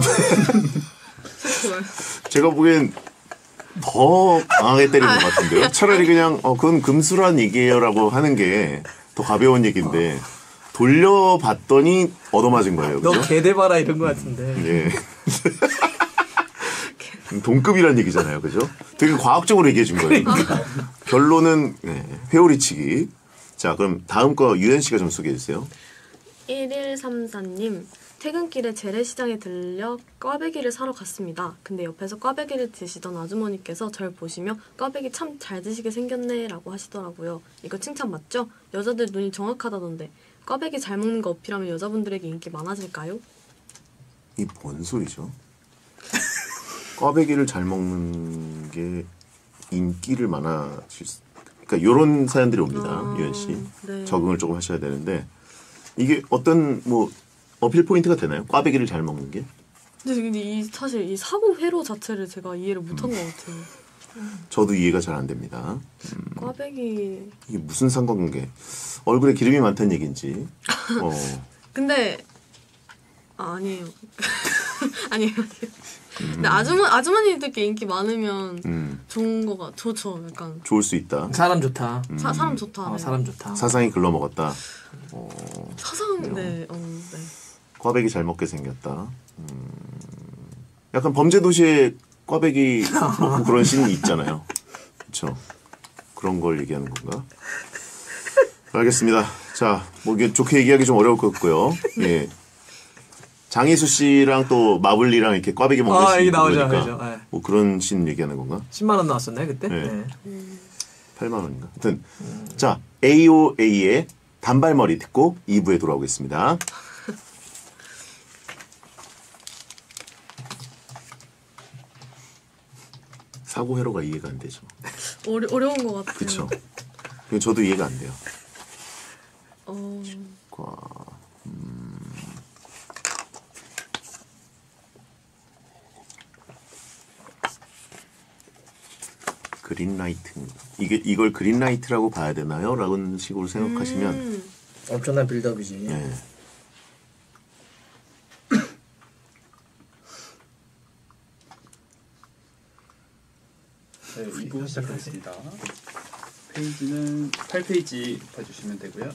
제가 보기엔 더 강하게 때리는 것 같은데요. 차라리 그냥 그건 금수란 얘기예요라고 하는 게 더 가벼운 얘기인데 돌려봤더니 얻어맞은 거예요. 너 그죠? 개대봐라 이런 거 같은데. 예. 동급이란 얘기잖아요. 그죠? 되게 과학적으로 얘기해 준 거예요. 결론은 회오리치기. 자, 그럼 다음 거 유현 씨가 좀 소개해 주세요. 1134님 퇴근길에 재래시장에 들려 꽈배기를 사러 갔습니다. 근데 옆에서 꽈배기를 드시던 아주머니께서 절 보시며 꽈배기 참 잘 드시게 생겼네 라고 하시더라고요. 이거 칭찬 맞죠? 여자들 눈이 정확하다던데 꽈배기 잘 먹는 거 어필하면 여자분들에게 인기 많아질까요? 이 뭔 소리죠? 꽈배기를 잘 먹는 게 인기를 많아질 수... 그러니까 이런 사연들이 옵니다. 유현 씨. 네. 적응을 조금 하셔야 되는데 이게 어떤 뭐 어필 포인트가 되나요? 꽈배기를 잘 먹는 게? 근데 사실 이 사고 회로 자체를 제가 이해를 못한 것 같아요. 저도 이해가 잘 안 됩니다. 꽈배기 이게 무슨 상관관계? 얼굴에 기름이 많다는 얘기인지. 근데 아니에요. 아니에요. 근데 아주머니들께 인기 많으면 좋은 거가 좋죠. 약간 좋을 수 있다. 사람 좋다. 사람 좋다. 네. 사람 좋다. 사상이 글러먹었다. 사상 네. 네. 꽈배기 잘 먹게 생겼다. 약간 범죄도시에 꽈배기 먹고 그런 씬이 있잖아요. 그렇죠. 그런 걸 얘기하는 건가? 알겠습니다. 자, 뭐 이게 좋게 얘기하기 좀 어려울 것 같고요. 예. 장희수 씨랑 또 마블리랑 이렇게 꽈배기 먹는 씬 이게 나오죠. 그러니까 그죠. 네. 뭐 그런 씬 얘기하는 건가? 10만 원 나왔었나요 그때? 네. 네. 8만 원인가? 하여튼 자, AOA의 단발머리 듣고 2부에 돌아오겠습니다. 사고 회로가 이해가 안 되죠. 어려운 것 같아요. 그렇죠. 저도 이해가 안 돼요. 과 그린라이트 이걸 그린라이트라고 봐야 되나요? 라는 식으로 생각하시면 엄청난 빌드업이지. 예. 네, 2부 시작하겠습니다. 페이지는 8페이지 봐주시면 되고요.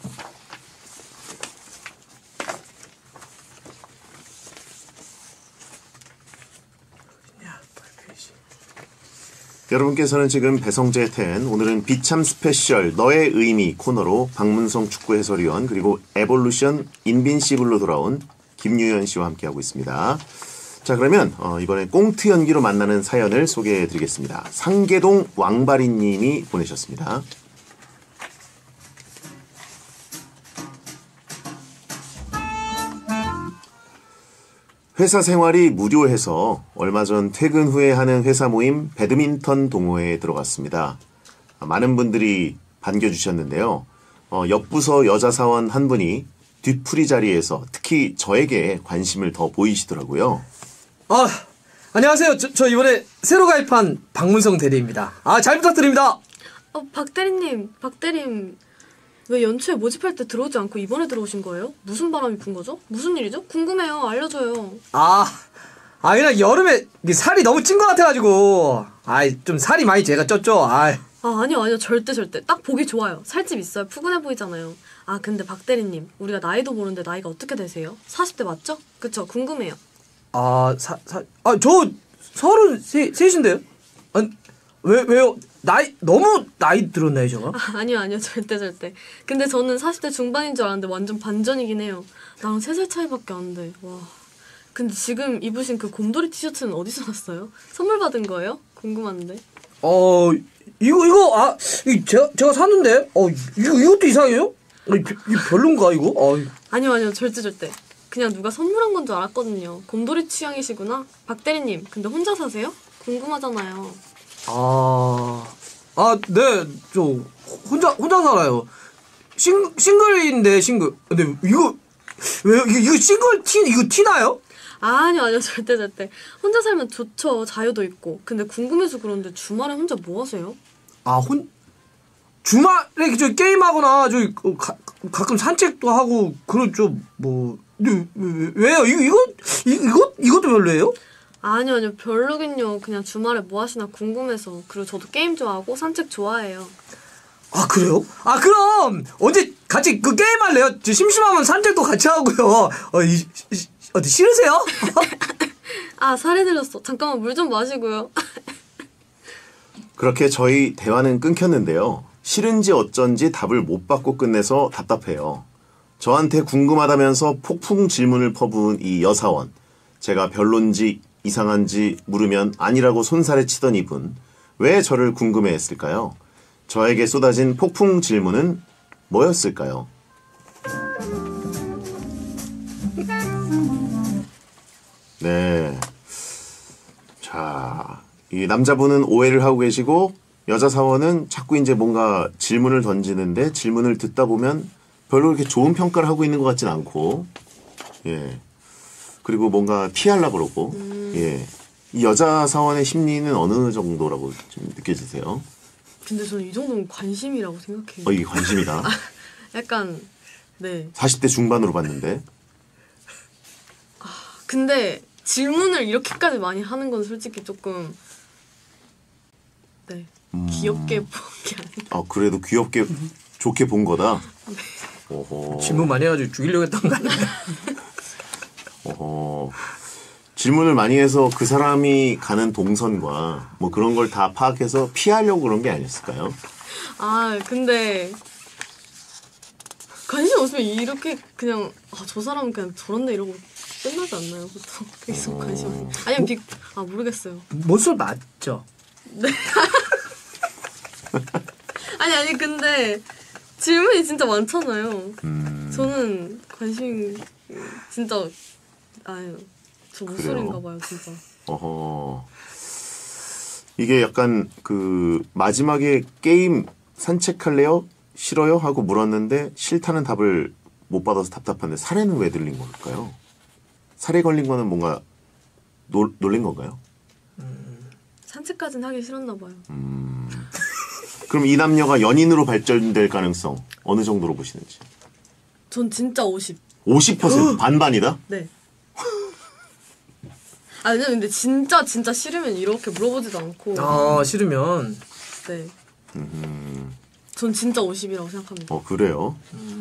여러분께서는 지금 배성재 10 오늘은 비참 스페셜 너의 의미 코너로 박문성 축구 해설위원 그리고 에볼루션 인빈시블로 돌아온 김유현 씨와 함께하고 있습니다. 자, 그러면 이번에 꽁트 연기로 만나는 사연을 소개해드리겠습니다. 상계동 왕바리님이 보내셨습니다. 회사 생활이 무료해서 얼마 전 퇴근 후에 하는 회사 모임 배드민턴 동호회에 들어갔습니다. 많은 분들이 반겨주셨는데요. 옆 부서 여자 사원 한 분이 뒤풀이 자리에서 특히 저에게 관심을 더 보이시더라고요. 안녕하세요. 저 이번에 새로 가입한 박문성 대리입니다. 잘 부탁드립니다. 박 대리님 왜 연초에 모집할 때 들어오지 않고 이번에 들어오신 거예요? 무슨 바람이 분 거죠? 무슨 일이죠? 궁금해요. 알려줘요. 그냥 여름에 살이 너무 찐 것 같아가지고 좀 살이 많이 제가 쪘죠. 아니요. 절대. 딱 보기 좋아요. 살집 있어요. 푸근해 보이잖아요. 근데 박 대리님, 우리가 나이도 모르는데 나이가 어떻게 되세요? 40대 맞죠? 그쵸? 궁금해요. 저 33인데요? 왜요? 너무 나이 들었나요, 제가? 아니요. 절대. 근데 저는 40대 중반인 줄 알았는데 완전 반전이긴 해요. 나랑 3살 차이밖에 안 돼. 와. 근데 지금 입으신 그 곰돌이 티셔츠는 어디서 샀어요? 선물 받은 거예요? 궁금한데. 이거 제가 샀는데 이것도 이상해요? 이거 별론가 이거? 아니요. 절대. 그냥 누가 선물한 건 줄 알았거든요. 곰돌이 취향이시구나. 박 대리님, 근데 혼자 사세요? 궁금하잖아요. 네, 저 혼자 살아요. 싱글인데 싱글. 근데 이거 왜요? 이거 싱글 이거 티나요? 아니요, 절대. 혼자 살면 좋죠. 자유도 있고. 근데 궁금해서 그런데 주말에 혼자 뭐 하세요? 주말에 저 게임하거나 가끔 산책도 하고 그러죠. 뭐. 근데 왜요? 이것도 별로예요? 아니요. 별로긴요. 그냥 주말에 뭐 하시나 궁금해서. 그리고 저도 게임 좋아하고 산책 좋아해요. 그래요? 그럼 언제 같이 게임할래요? 저 심심하면 산책도 같이 하고요. 어디 싫으세요? 살이 들렸어. 잠깐만 물 좀 마시고요. 그렇게 저희 대화는 끊겼는데요. 싫은지 어쩐지 답을 못 받고 끝내서 답답해요. 저한테 궁금하다면서 폭풍 질문을 퍼부은 이 여사원. 제가 별론지 이상한지 물으면 아니라고 손살에 치던 이분. 왜 저를 궁금해했을까요? 저에게 쏟아진 폭풍 질문은 뭐였을까요? 네. 자, 이 남자분은 오해를 하고 계시고 여자 사원은 자꾸 이제 뭔가 질문을 던지는데 질문을 듣다 보면 별로 그렇게 좋은 평가를 하고 있는 것 같진 않고, 예. 그리고 뭔가 피하려고 그러고, 예. 이 여자 사원의 심리는 어느 정도라고 좀 느껴지세요? 근데 저는 이 정도면 관심이라고 생각해요. 이게 관심이다. 약간, 네. 40대 중반으로 봤는데. 근데 질문을 이렇게까지 많이 하는 건 솔직히 조금 네 귀엽게 본 게 아니라. 아 그래도 귀엽게 좋게 본 거다. 오호. 질문 많이 해가지고 죽이려고 했던 거 아니에요? 어허. 질문을 많이 해서 그 사람이 가는 동선과 뭐 그런 걸 다 파악해서 피하려고 그런 게 아니었을까요? 아 근데 관심 없으면 이렇게 그냥 저 사람은 그냥 저런데 이러고 끝나지 않나요? 보통 계속 관심 없으면 아니면 모르겠어요. 모쏠 맞죠? 아니 근데 질문이 진짜 많잖아요. 저는 관심 진짜 아유 저 모쏠인가 봐요 진짜. 어허. 이게 약간 그 마지막에 게임 산책할래요? 싫어요? 하고 물었는데 싫다는 답을 못 받아서 답답한데 살해는 왜 들린 걸까요? 살해 걸린 거는 뭔가 놀린 건가요? 산책까지는 하기 싫었나 봐요. 그럼 이 남녀가 연인으로 발전될 가능성 어느 정도로 보시는지? 전 진짜 50. 50% 반반이다? 네. 아 왜냐면 근데 진짜 싫으면 이렇게 물어보지도 않고. 싫으면. 네. 전 진짜 50이라고 생각합니다. 그래요?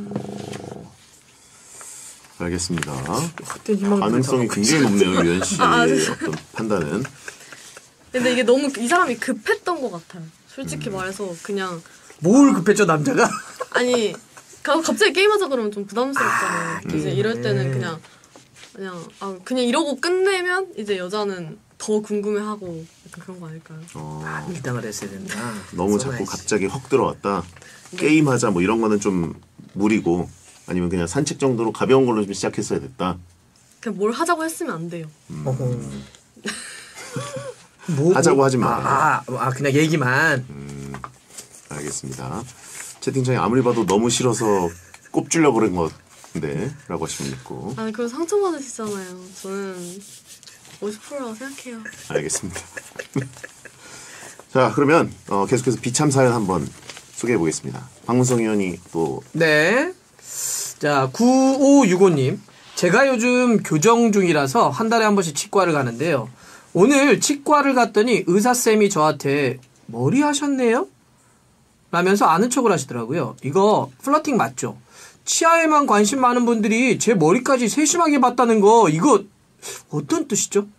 알겠습니다. 헛된 희망을 가능성이 갖고 굉장히 높네요, 유현 씨의 어떤 판단은. 근데 이게 너무 이 사람이 급했던 것 같아요. 솔직히 말해서 그냥 뭘 급했죠 남자가? 아니 갑자기 게임하자 그러면 좀 부담스럽잖아요. 이제 이럴 때는 그냥 이러고 끝내면 이제 여자는 더 궁금해하고 약간 그런 거 아닐까요? 밀당을 했어야 된다. 너무 자꾸 갑자기 확 들어왔다. 게임하자 뭐 이런 거는 좀 무리고 아니면 그냥 산책 정도로 가벼운 걸로 좀 시작했어야 됐다. 그냥 뭘 하자고 했으면 안 돼요. 하자고 하지 마. 그냥 얘기만. 알겠습니다. 채팅창에 아무리 봐도 너무 싫어서 꼽주려고 그런 건데 라고 하시면 있고. 아니 그럼 상처받으시잖아요. 저는 50%라고 생각해요. 알겠습니다. 자 그러면 계속해서 비참 사연 한번 소개해 보겠습니다. 박문성 의원이 또 네. 자 9565님. 제가 요즘 교정 중이라서 한 달에 한 번씩 치과를 가는데요. 오늘 치과를 갔더니 의사쌤이 저한테 머리 하셨네요? 라면서 아는 척을 하시더라고요. 이거 플러팅 맞죠? 치아에만 관심 많은 분들이 제 머리까지 세심하게 봤다는 거 이거 어떤 뜻이죠?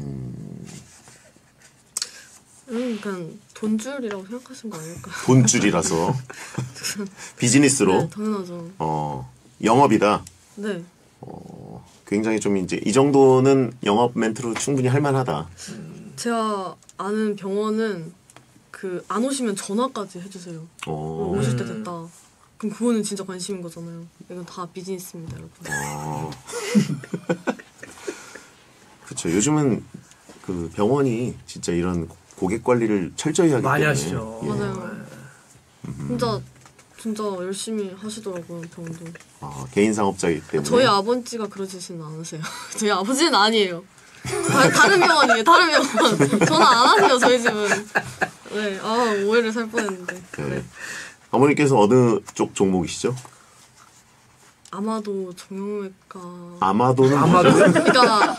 그냥 돈줄이라고 생각하신 거 아닐까요? 돈줄이라서 비즈니스로 네, 당연하죠. 영업이다. 네. 굉장히 좀 이제 이 정도는 영업 멘트로 충분히 할 만하다. 제가 아는 병원은 안 오시면 전화까지 해주세요. 오실 때 됐다. 그럼 그거는 진짜 관심인 거잖아요. 이건 다 비즈니스입니다, 여러분. 그렇죠. 요즘은 그 병원이 진짜 이런 고객 관리를 철저히 하기 많이 때문에 하시죠. 맞아요. 진짜 열심히 하시더라고요, 병원도. 개인 상업자이기 때문에. 저희 아버지가 그러시진 않으세요. 저희 아버지는 아니에요. 다른 병원이에요, 다른 병원. 전화 안 하세요, 저희 집은. 네, 오해를 살 뻔했는데. 네. 어머니께서 어느 쪽 종목이시죠? 아마도 정형외과. 아마도는 아마도? 뭐죠? 그러니까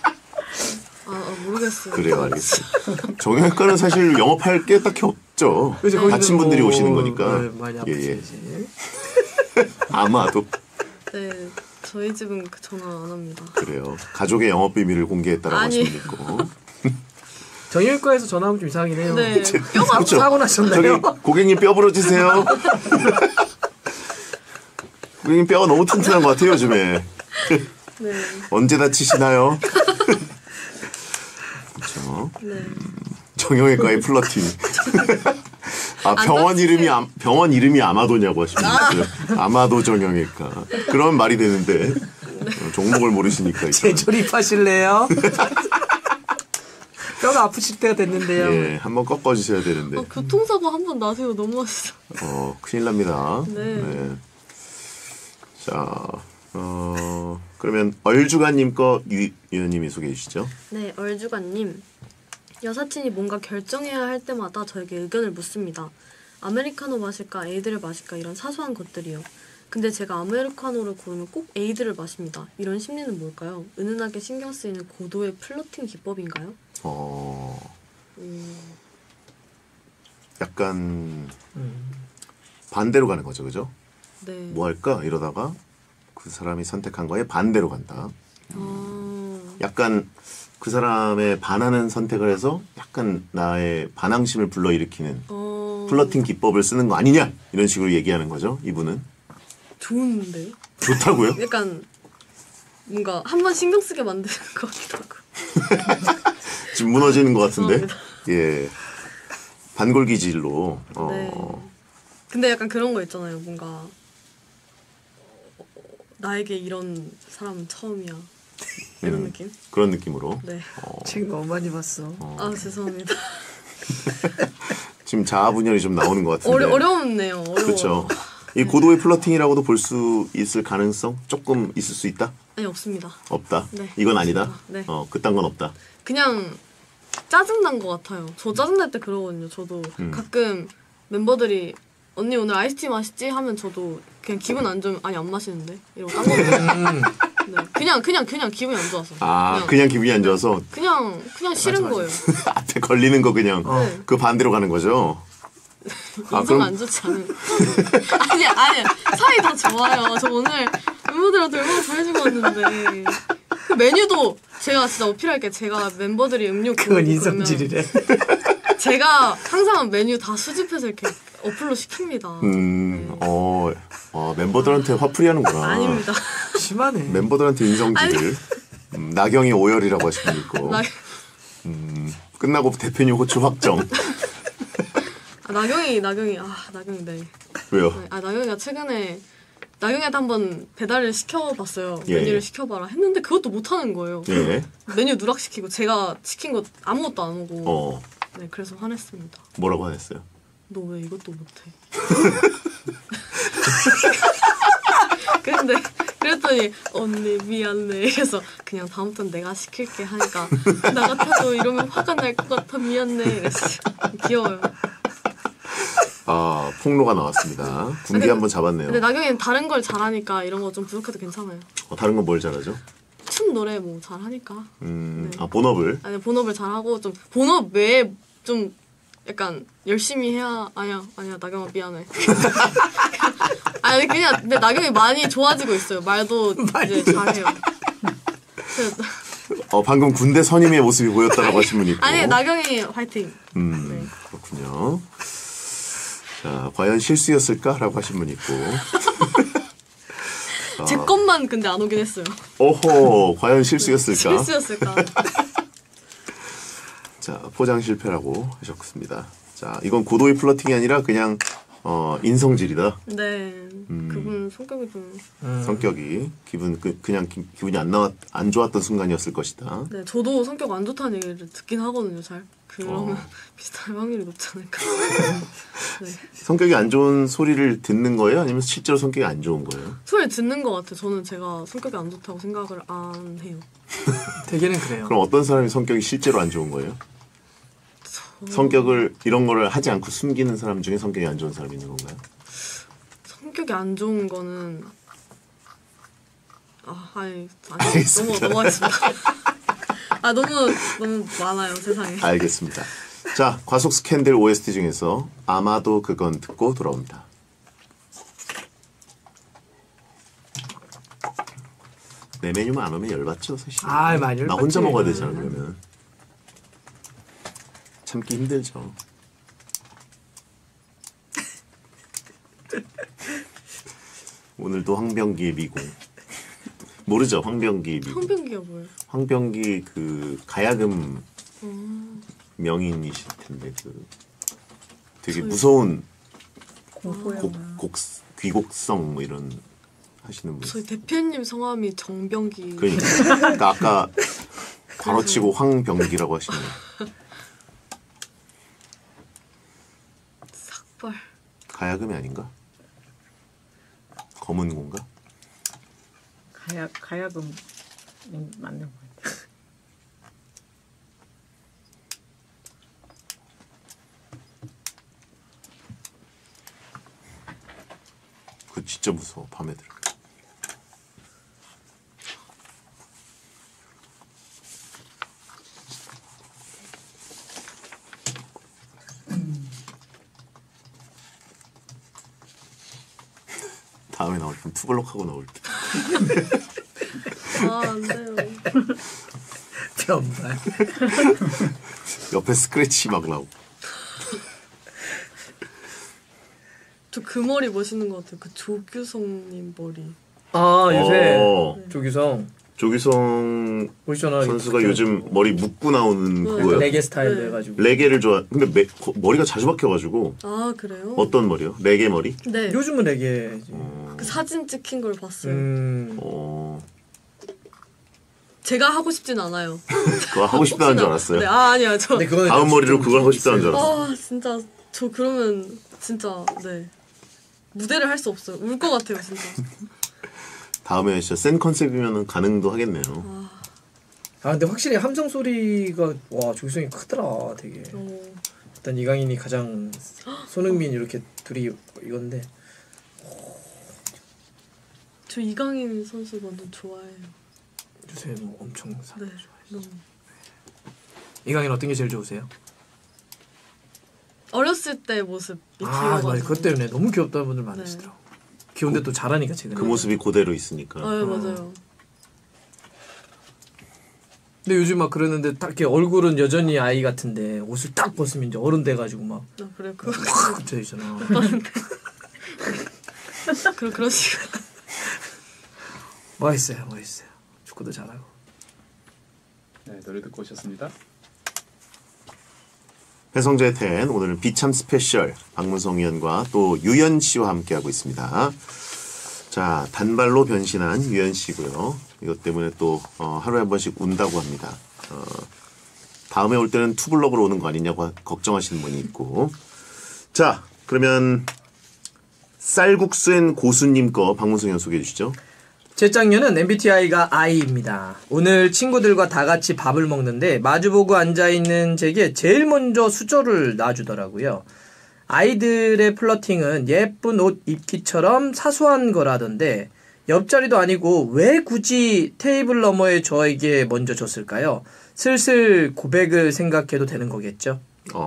모르겠어요. 그래요, 알겠습니다. 정형외과는 사실 영업할 게 딱히 없죠. 그래서 다친 분들이 뭐, 오시는 거니까. 네, 많이 아프시지. 아마도. 네, 저희 집은 전화 안 합니다. 그래요. 가족의 영업 비밀을 공개했다라고 아니. 하시면 있고. 정형외과에서 전화하면 좀 이상하긴 해요. 네, 뼈가 그렇죠. 사고 나셨나요? 저기 고객님 뼈 부러지세요. 고객님 뼈가 너무 튼튼한 것 같아요 요즘에. 네, 언제 다치시나요? 그렇죠. 네. 정형외과의 플러팅. 병원 이름이 아마도냐고 하시면 있어요. 아마도 정형외과. 그런 말이 되는데 종목을 모르시니까. 재조립하실래요? 뼈가 아프실 때가 됐는데요. 예, 한번 꺾어주셔야 되는데. 교통사고 한 번 나세요. 너무하시죠. 큰일 납니다. 네. 자, 그러면 얼주가님 거 유현님이 소개해 주시죠. 네, 얼주관님. 여사친이 뭔가 결정해야 할 때마다 저에게 의견을 묻습니다. 아메리카노 마실까, 에이드를 마실까 이런 사소한 것들이요. 근데 제가 아메리카노를 고르면 꼭 에이드를 마십니다. 이런 심리는 뭘까요? 은은하게 신경 쓰이는 고도의 플러팅 기법인가요? 약간 반대로 가는 거죠, 그죠? 네. 뭐 할까 이러다가 그 사람이 선택한 거에 반대로 간다. 약간 그 사람의 반하는 선택을 해서 약간 나의 반항심을 불러일으키는 플러팅 기법을 쓰는 거 아니냐 이런 식으로 얘기하는 거죠. 이분은 좋은데요? 좋다고요? 약간 뭔가 한 번 신경 쓰게 만드는 것 같기도 하고. 지금 무너지는 것 같은데. 죄송합니다. 예, 반골 기질로. 네. 근데 약간 그런 거 있잖아요. 뭔가 나에게 이런 사람은 처음이야. 이런 느낌? 그런 느낌으로. 네. 책 너무 많이 봤어. 아 죄송합니다. 지금 자아분열이 좀 나오는 것 같은데. 어려웠네요. 어려워. 그렇죠. 이 고도의 플러팅이라고도 볼 수 있을 가능성 조금 있을 수 있다? 아니 없습니다. 없다. 네. 이건 아니다. 네. 그딴 건 없다. 그냥 짜증난 것 같아요. 저 짜증날 때 그러거든요. 저도 가끔 멤버들이 언니 오늘 아이스티 마시지? 하면 저도 그냥 기분 안 좋으면 아니 안 마시는데 이러고 딴 거 먹어요. 네. 그냥 기분이 안 좋아서. 그냥 기분이 안 좋아서 그냥 싫은 거예요. 앞에 걸리는 거 그냥 네. 그 반대로 가는 거죠. 인성 안 좋지 않은. 아니야 사이 다 좋아요. 저 오늘 멤버들한테 얼마나 잘해주고 왔는데 그 메뉴도 제가 진짜 어필할게. 제가 멤버들이 음료 그건 고르고 인성질이래. 그러면 제가 항상 메뉴 다 수집해서 이렇게 어플로 시킵니다. 멤버들한테 화풀이 하는구나. 아닙니다. 심하네. 멤버들한테 인성질을. 나경이 오열이라고 하시는 분 있고. 끝나고 대표님 호출 확정. 나경이 네. 왜요? 네. 나경이가 최근에 나경이한테 한번 배달을 시켜봤어요. 예. 메뉴를 시켜봐라 했는데 그것도 못하는 거예요. 예. 메뉴 누락시키고 제가 시킨 거 아무것도 안 오고. 네, 그래서 화냈습니다. 뭐라고 하셨어요? 너 왜 이것도 못해? 근데 그랬더니 언니 미안해. 그래서 그냥 다음부터는 내가 시킬게 하니까 나 같아도 이러면 화가 날 것 같아 미안해. 그랬어요. 귀여워요. 폭로가 나왔습니다. 분기 한번 잡았네요. 근데 나경이는 다른 걸 잘하니까 이런 거 좀 부족해도 괜찮아요. 다른 건 뭘 잘하죠? 춤 노래 뭐 잘하니까. 네. 본업을. 아니 본업을 잘하고 좀 본업 외에 좀 약간 열심히 해야 아니야 나경아 미안해. 아니 그냥 근데 나경이 많이 좋아지고 있어요. 말도 이제 잘해요. 방금 군대 선임의 모습이 보였다라고 하신 분 있고. 아니 나경이 화이팅. 네. 그렇군요. 자, 과연 실수였을까라고 하신 분 있고. 제 것만 근데 안 오긴 했어요. 오호, 과연 실수였을까? 실수였을까? 자, 포장 실패라고 하셨습니다. 자, 이건 고도의 플러팅이 아니라 그냥 인성질이다. 네. 그분 성격이 좀. 성격이 그냥 기분이 안 좋았던 순간이었을 것이다. 네, 저도 성격 안 좋다는 얘기를 듣긴 하거든요. 잘. 그러면 비슷할 확률이 높지 않을까. 네. 성격이 안 좋은 소리를 듣는 거예요? 아니면 실제로 성격이 안 좋은 거예요? 소리 듣는 것 같아요. 저는 제가 성격이 안 좋다고 생각을 안 해요. 대개는 그래요. 그럼 어떤 사람이 성격이 실제로 안 좋은 거예요? 성격을 이런 거를 하지 않고 숨기는 사람 중에 성격이 안 좋은 사람이 있는 건가요? 성격이 안 좋은 거는 아니 알겠습니다. 넘어가겠습니다. 너무 많아요 세상에. 알겠습니다. 자, 과속 스캔들 OST 중에서 아마도 그건 듣고 돌아옵니다. 내 메뉴만 안 오면 열받죠 사실. 많이 나 혼자 열받지. 먹어야 되잖아 그러면. 참기 힘들죠. 오늘도 황병기의 미공. 모르죠 황병기의 미공. 황병기가 뭐예요? 황병기 그 가야금 명인이실 텐데 그 되게 무서운 귀곡성 뭐 이런 하시는 분. 저희 대표님 성함이 정병기. 그러니까 아까 바로 치고 황병기라고 하시네요. 삭발. 가야금이 아닌가? 검은 건가? 가야금 맞는 것 같아. 그 진짜 무서워 밤에 들어. 다음에 나올 땐 투블럭하고 나올 때. 아, 안 돼요. 정말. 옆에 스크래치 막 나오고. 저 그 머리 멋있는 것 같아요. 그 조규성님 머리. 아 요새 어. 조규성 조규성 보시잖아. 선수가 요즘 머리 묶고 나오는 그거요. 레게 스타일로 네. 해가지고. 레게를 좋아. 근데 머리가 자주 바뀌어가지고. 아, 그래요? 어떤 머리요? 레게 머리? 네. 요즘은 레게. 그 사진 찍힌 걸 봤어요. 어. 제가 하고 싶진 않아요. 그거 하고 싶다는 줄 알았어요. 네, 아, 아니야. 저. 근데 그거는 다음 머리로 그걸 하고 싶다는 줄 알았어요. 아, 진짜. 저 그러면 진짜, 네. 무대를 할 수 없어요. 울 것 같아요, 진짜. 다음에 진짜 센 컨셉이면 가능도 하겠네요. 아 근데 확실히 함성 소리가 와 조규성이 크더라 되게. 일단 이강인이 가장 손흥민 이렇게 둘이 이건데. 저 이강인 선수 완전 좋아해요. 요새 뭐 엄청 사. 네. 너무. 이강인 어떤 게 제일 좋으세요? 어렸을 때 모습이 아 귀여워가지고. 맞아. 그것 때문에 너무 귀엽다는 분들 많으시더라고. 귀여운데 또 잘하니까 최근에. 그 모습이 그대로 있으니까. 아, 네, 맞아요. 근데 요즘 막 그러는데 딱 이렇게 얼굴은 여전히 아이 같은데 옷을 딱 벗으면 이제 어른 돼가지고 막 아, 그래, 그거. 확 붙여있잖아. 그런 식으로. 멋있어요, 멋있어요. 축구도 잘하고. 네, 노래 듣고 오셨습니다. 배성재 텐 오늘은 비참 스페셜 박문성 의원과 또 유연 씨와 함께하고 있습니다. 자, 단발로 변신한 유연 씨고요. 이것 때문에 또 하루에 한 번씩 운다고 합니다. 다음에 올 때는 투블럭으로 오는 거 아니냐고 걱정하시는 분이 있고. 자, 그러면 쌀국수엔 고수님 거 박문성 의원 소개해 주시죠. 제 짝녀는 MBTI가 I입니다. 오늘 친구들과 다 같이 밥을 먹는데 마주보고 앉아있는 제게 제일 먼저 수저를 놔주더라고요. 아이들의 플러팅은 예쁜 옷 입기처럼 사소한 거라던데 옆자리도 아니고 왜 굳이 테이블 너머에 저에게 먼저 줬을까요? 슬슬 고백을 생각해도 되는 거겠죠?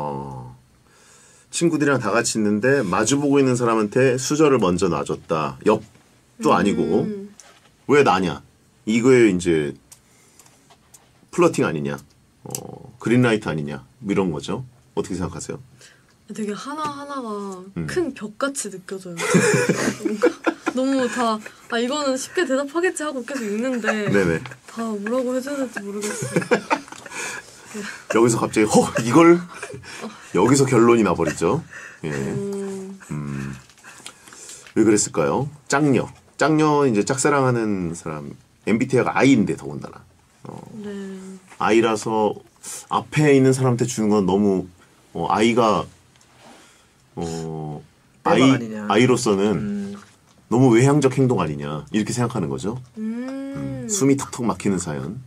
친구들이랑 다 같이 있는데 마주보고 있는 사람한테 수저를 먼저 놔줬다. 옆도 아니고 왜 나냐? 이거에 이제 플러팅 아니냐? 그린라이트 아니냐? 뭐 이런 거죠. 어떻게 생각하세요? 되게 하나하나가 큰 벽같이 느껴져요. 뭔가 너무 다, 아, 이거는 쉽게 대답하겠지 하고 계속 읽는데 네네. 다 뭐라고 해줘야 될지 모르겠어요. 여기서 갑자기 이걸 여기서 결론이 나버리죠. 예. 왜 그랬을까요? 짝녀 이제 짝사랑하는 사람 MBTI가 I인데 더군다나 네. I라서 앞에 있는 사람한테 주는 건 너무 I가 대박 아니냐. I로서는 너무 외향적 행동 아니냐 이렇게 생각하는 거죠. 숨이 턱턱 막히는 사연.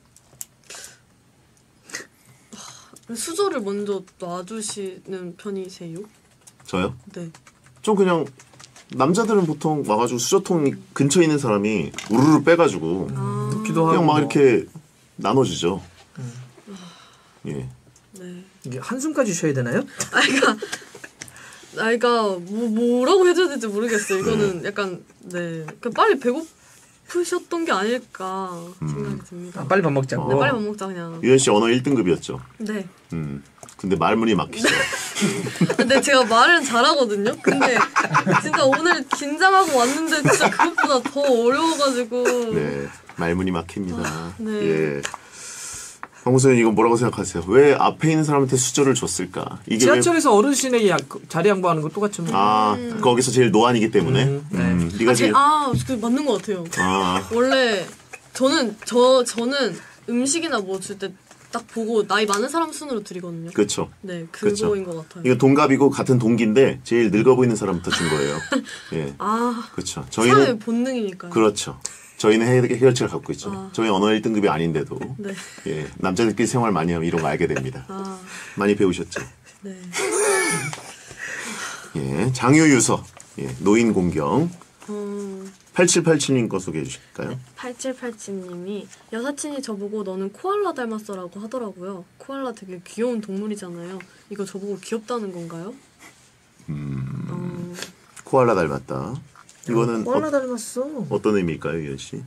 수저를 먼저 놔주시는 편이세요? 저요? 네. 좀 그냥 남자들은 보통 와가지고 수저통 근처에 있는 사람이 우르르 빼가지고 기도 하고 그냥 막 이렇게 나눠주죠. 예. 네. 이게 한숨까지 쉬어야 되나요? 아이가 뭐라고 해줘야 될지 모르겠어요. 이거는 약간 네. 빨리 배고프셨던 게 아닐까 생각이 듭니다. 빨리 밥 먹자고. 네, 빨리 밥 먹자 그냥. 유현 씨 언어 1등급이었죠. 네. 근데 말문이 막히죠. 근데 제가 말은 잘하거든요. 근데 진짜 오늘 긴장하고 왔는데 진짜 그것보다 더 어려워가지고. 네, 말문이 막힙니다. 네. 예. 황무선 이거 뭐라고 생각하세요? 왜 앞에 있는 사람한테 수저를 줬을까? 이게 지하철에서 어르신에게 자리 양보하는 거 똑같죠. 뭐. 거기서 제일 노안이기 때문에. 네. 네가 제일. 그 맞는 것 같아요. 아, 원래 저는 음식이나 뭐 줄 때 딱 보고 나이 많은 사람 순으로 드리거든요. 그렇죠. 네, 그렇죠. 그거인 것 같아요. 이거 동갑이고 같은 동기인데 제일 늙어 보이는 사람부터 준 거예요. 예, 아, 그렇죠. 사회 저희는 본능이니까요. 그렇죠. 저희는 해결책을 갖고 있죠. 아. 저희 언어 1등급이 아닌데도 네. 예, 남자들끼리 생활 많이 하면 이런 거 알게 됩니다. 아, 많이 배우셨죠? 네. 예, 장유유서, 예, 노인 공경. 음, 8787님 거 소개해 주실까요? 8787님이 여사친이 저보고 너는 코알라 닮았어라고 하더라고요. 코알라 되게 귀여운 동물이잖아요. 이거 저보고 귀엽다는 건가요? 코알라 닮았다. 이거는 코알라 닮았어. 어떤 의미일까요, 유현 씨?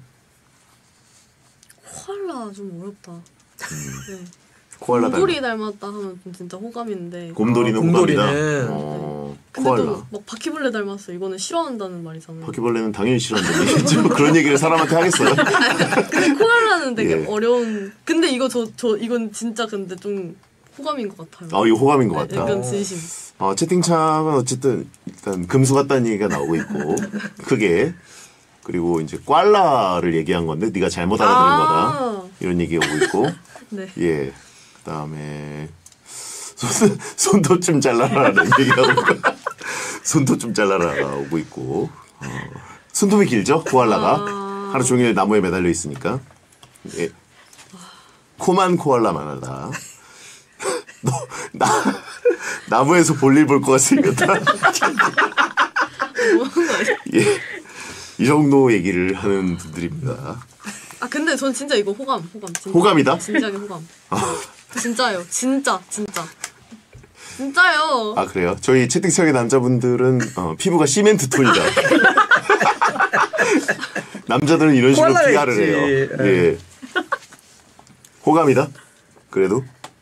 코알라 좀 어렵다. 네. 코알라 곰돌이 닮았다 하면 좀 진짜 호감인데. 곰돌이는 곰돌이는. 호감이다. 근데 코알라. 또 막 바퀴벌레 닮았어. 이거는 싫어한다는 말이잖아요. 바퀴벌레는 당연히 싫어한다는 얘기죠. 그런 얘기를 사람한테 하겠어요? 근데 코알라는 되게 예. 어려운. 근데 이거 이건 진짜 근데 좀 호감인 것 같아요. 아, 이거 호감인 것 네, 같다. 약간 진심. 채팅창은 어쨌든 일단 금수 같다는 얘기가 나오고 있고 크게 그리고 이제 꽐라를 얘기한 건데 네가 잘못 알아들은 거다 이런 얘기 오고 있고 네. 예 그다음에 손톱 좀 잘라라라는 얘기가 오고 손톱 좀 잘라라가 오고 있고 손톱이 길죠 코알라가 하루 종일 나무에 매달려 있으니까 예. 코만 코알라만 하다 나무에서 볼일 볼 것 같으니까 예. 이 정도 얘기를 하는 분들입니다. 아 근데 전 진짜 이거 호감 진짜. 호감이다? 진지하게 호감. 진짜요. 진짜요. 아 그래요? 저희 채팅창의 남자분들은 피부가 시멘트 톤이다. 남자들은 이런 식으로 코알라가 PR을 해요. 있지. 예. 호감이다? 그래도?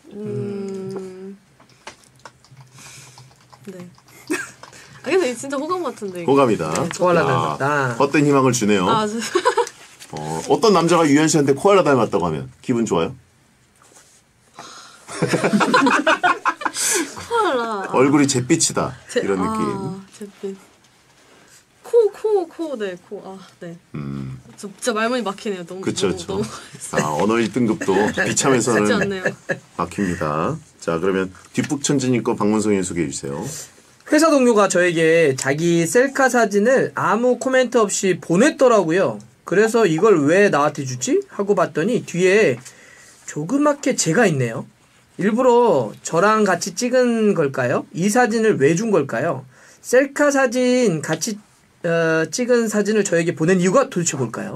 네. 아 근데 진짜 호감 같은데. 이거. 호감이다. 네, 코알라 야, 닮았다. 헛된 희망을 주네요. 아 어떤 남자가 유현 씨한테 코알라 닮았다고 하면 기분 좋아요? 코알라. 얼굴이 잿빛이다. 이런 느낌. 잿빛. 네, 코. 네. 진짜 말문이 막히네요. 너무. 그쵸. 너무 언어 1등급도 쉽지 비참해서는 않네요. 막힙니다. 자, 그러면 뒷북천지님 거 박문성님 소개해 주세요. 회사 동료가 저에게 자기 셀카 사진을 아무 코멘트 없이 보냈더라고요. 그래서 이걸 왜 나한테 주지? 하고 봤더니 뒤에 조그맣게 제가 있네요. 일부러 저랑 같이 찍은 걸까요? 이 사진을 왜 준 걸까요? 셀카 사진 같이 찍은 사진을 저에게 보낸 이유가 도대체 뭘까요?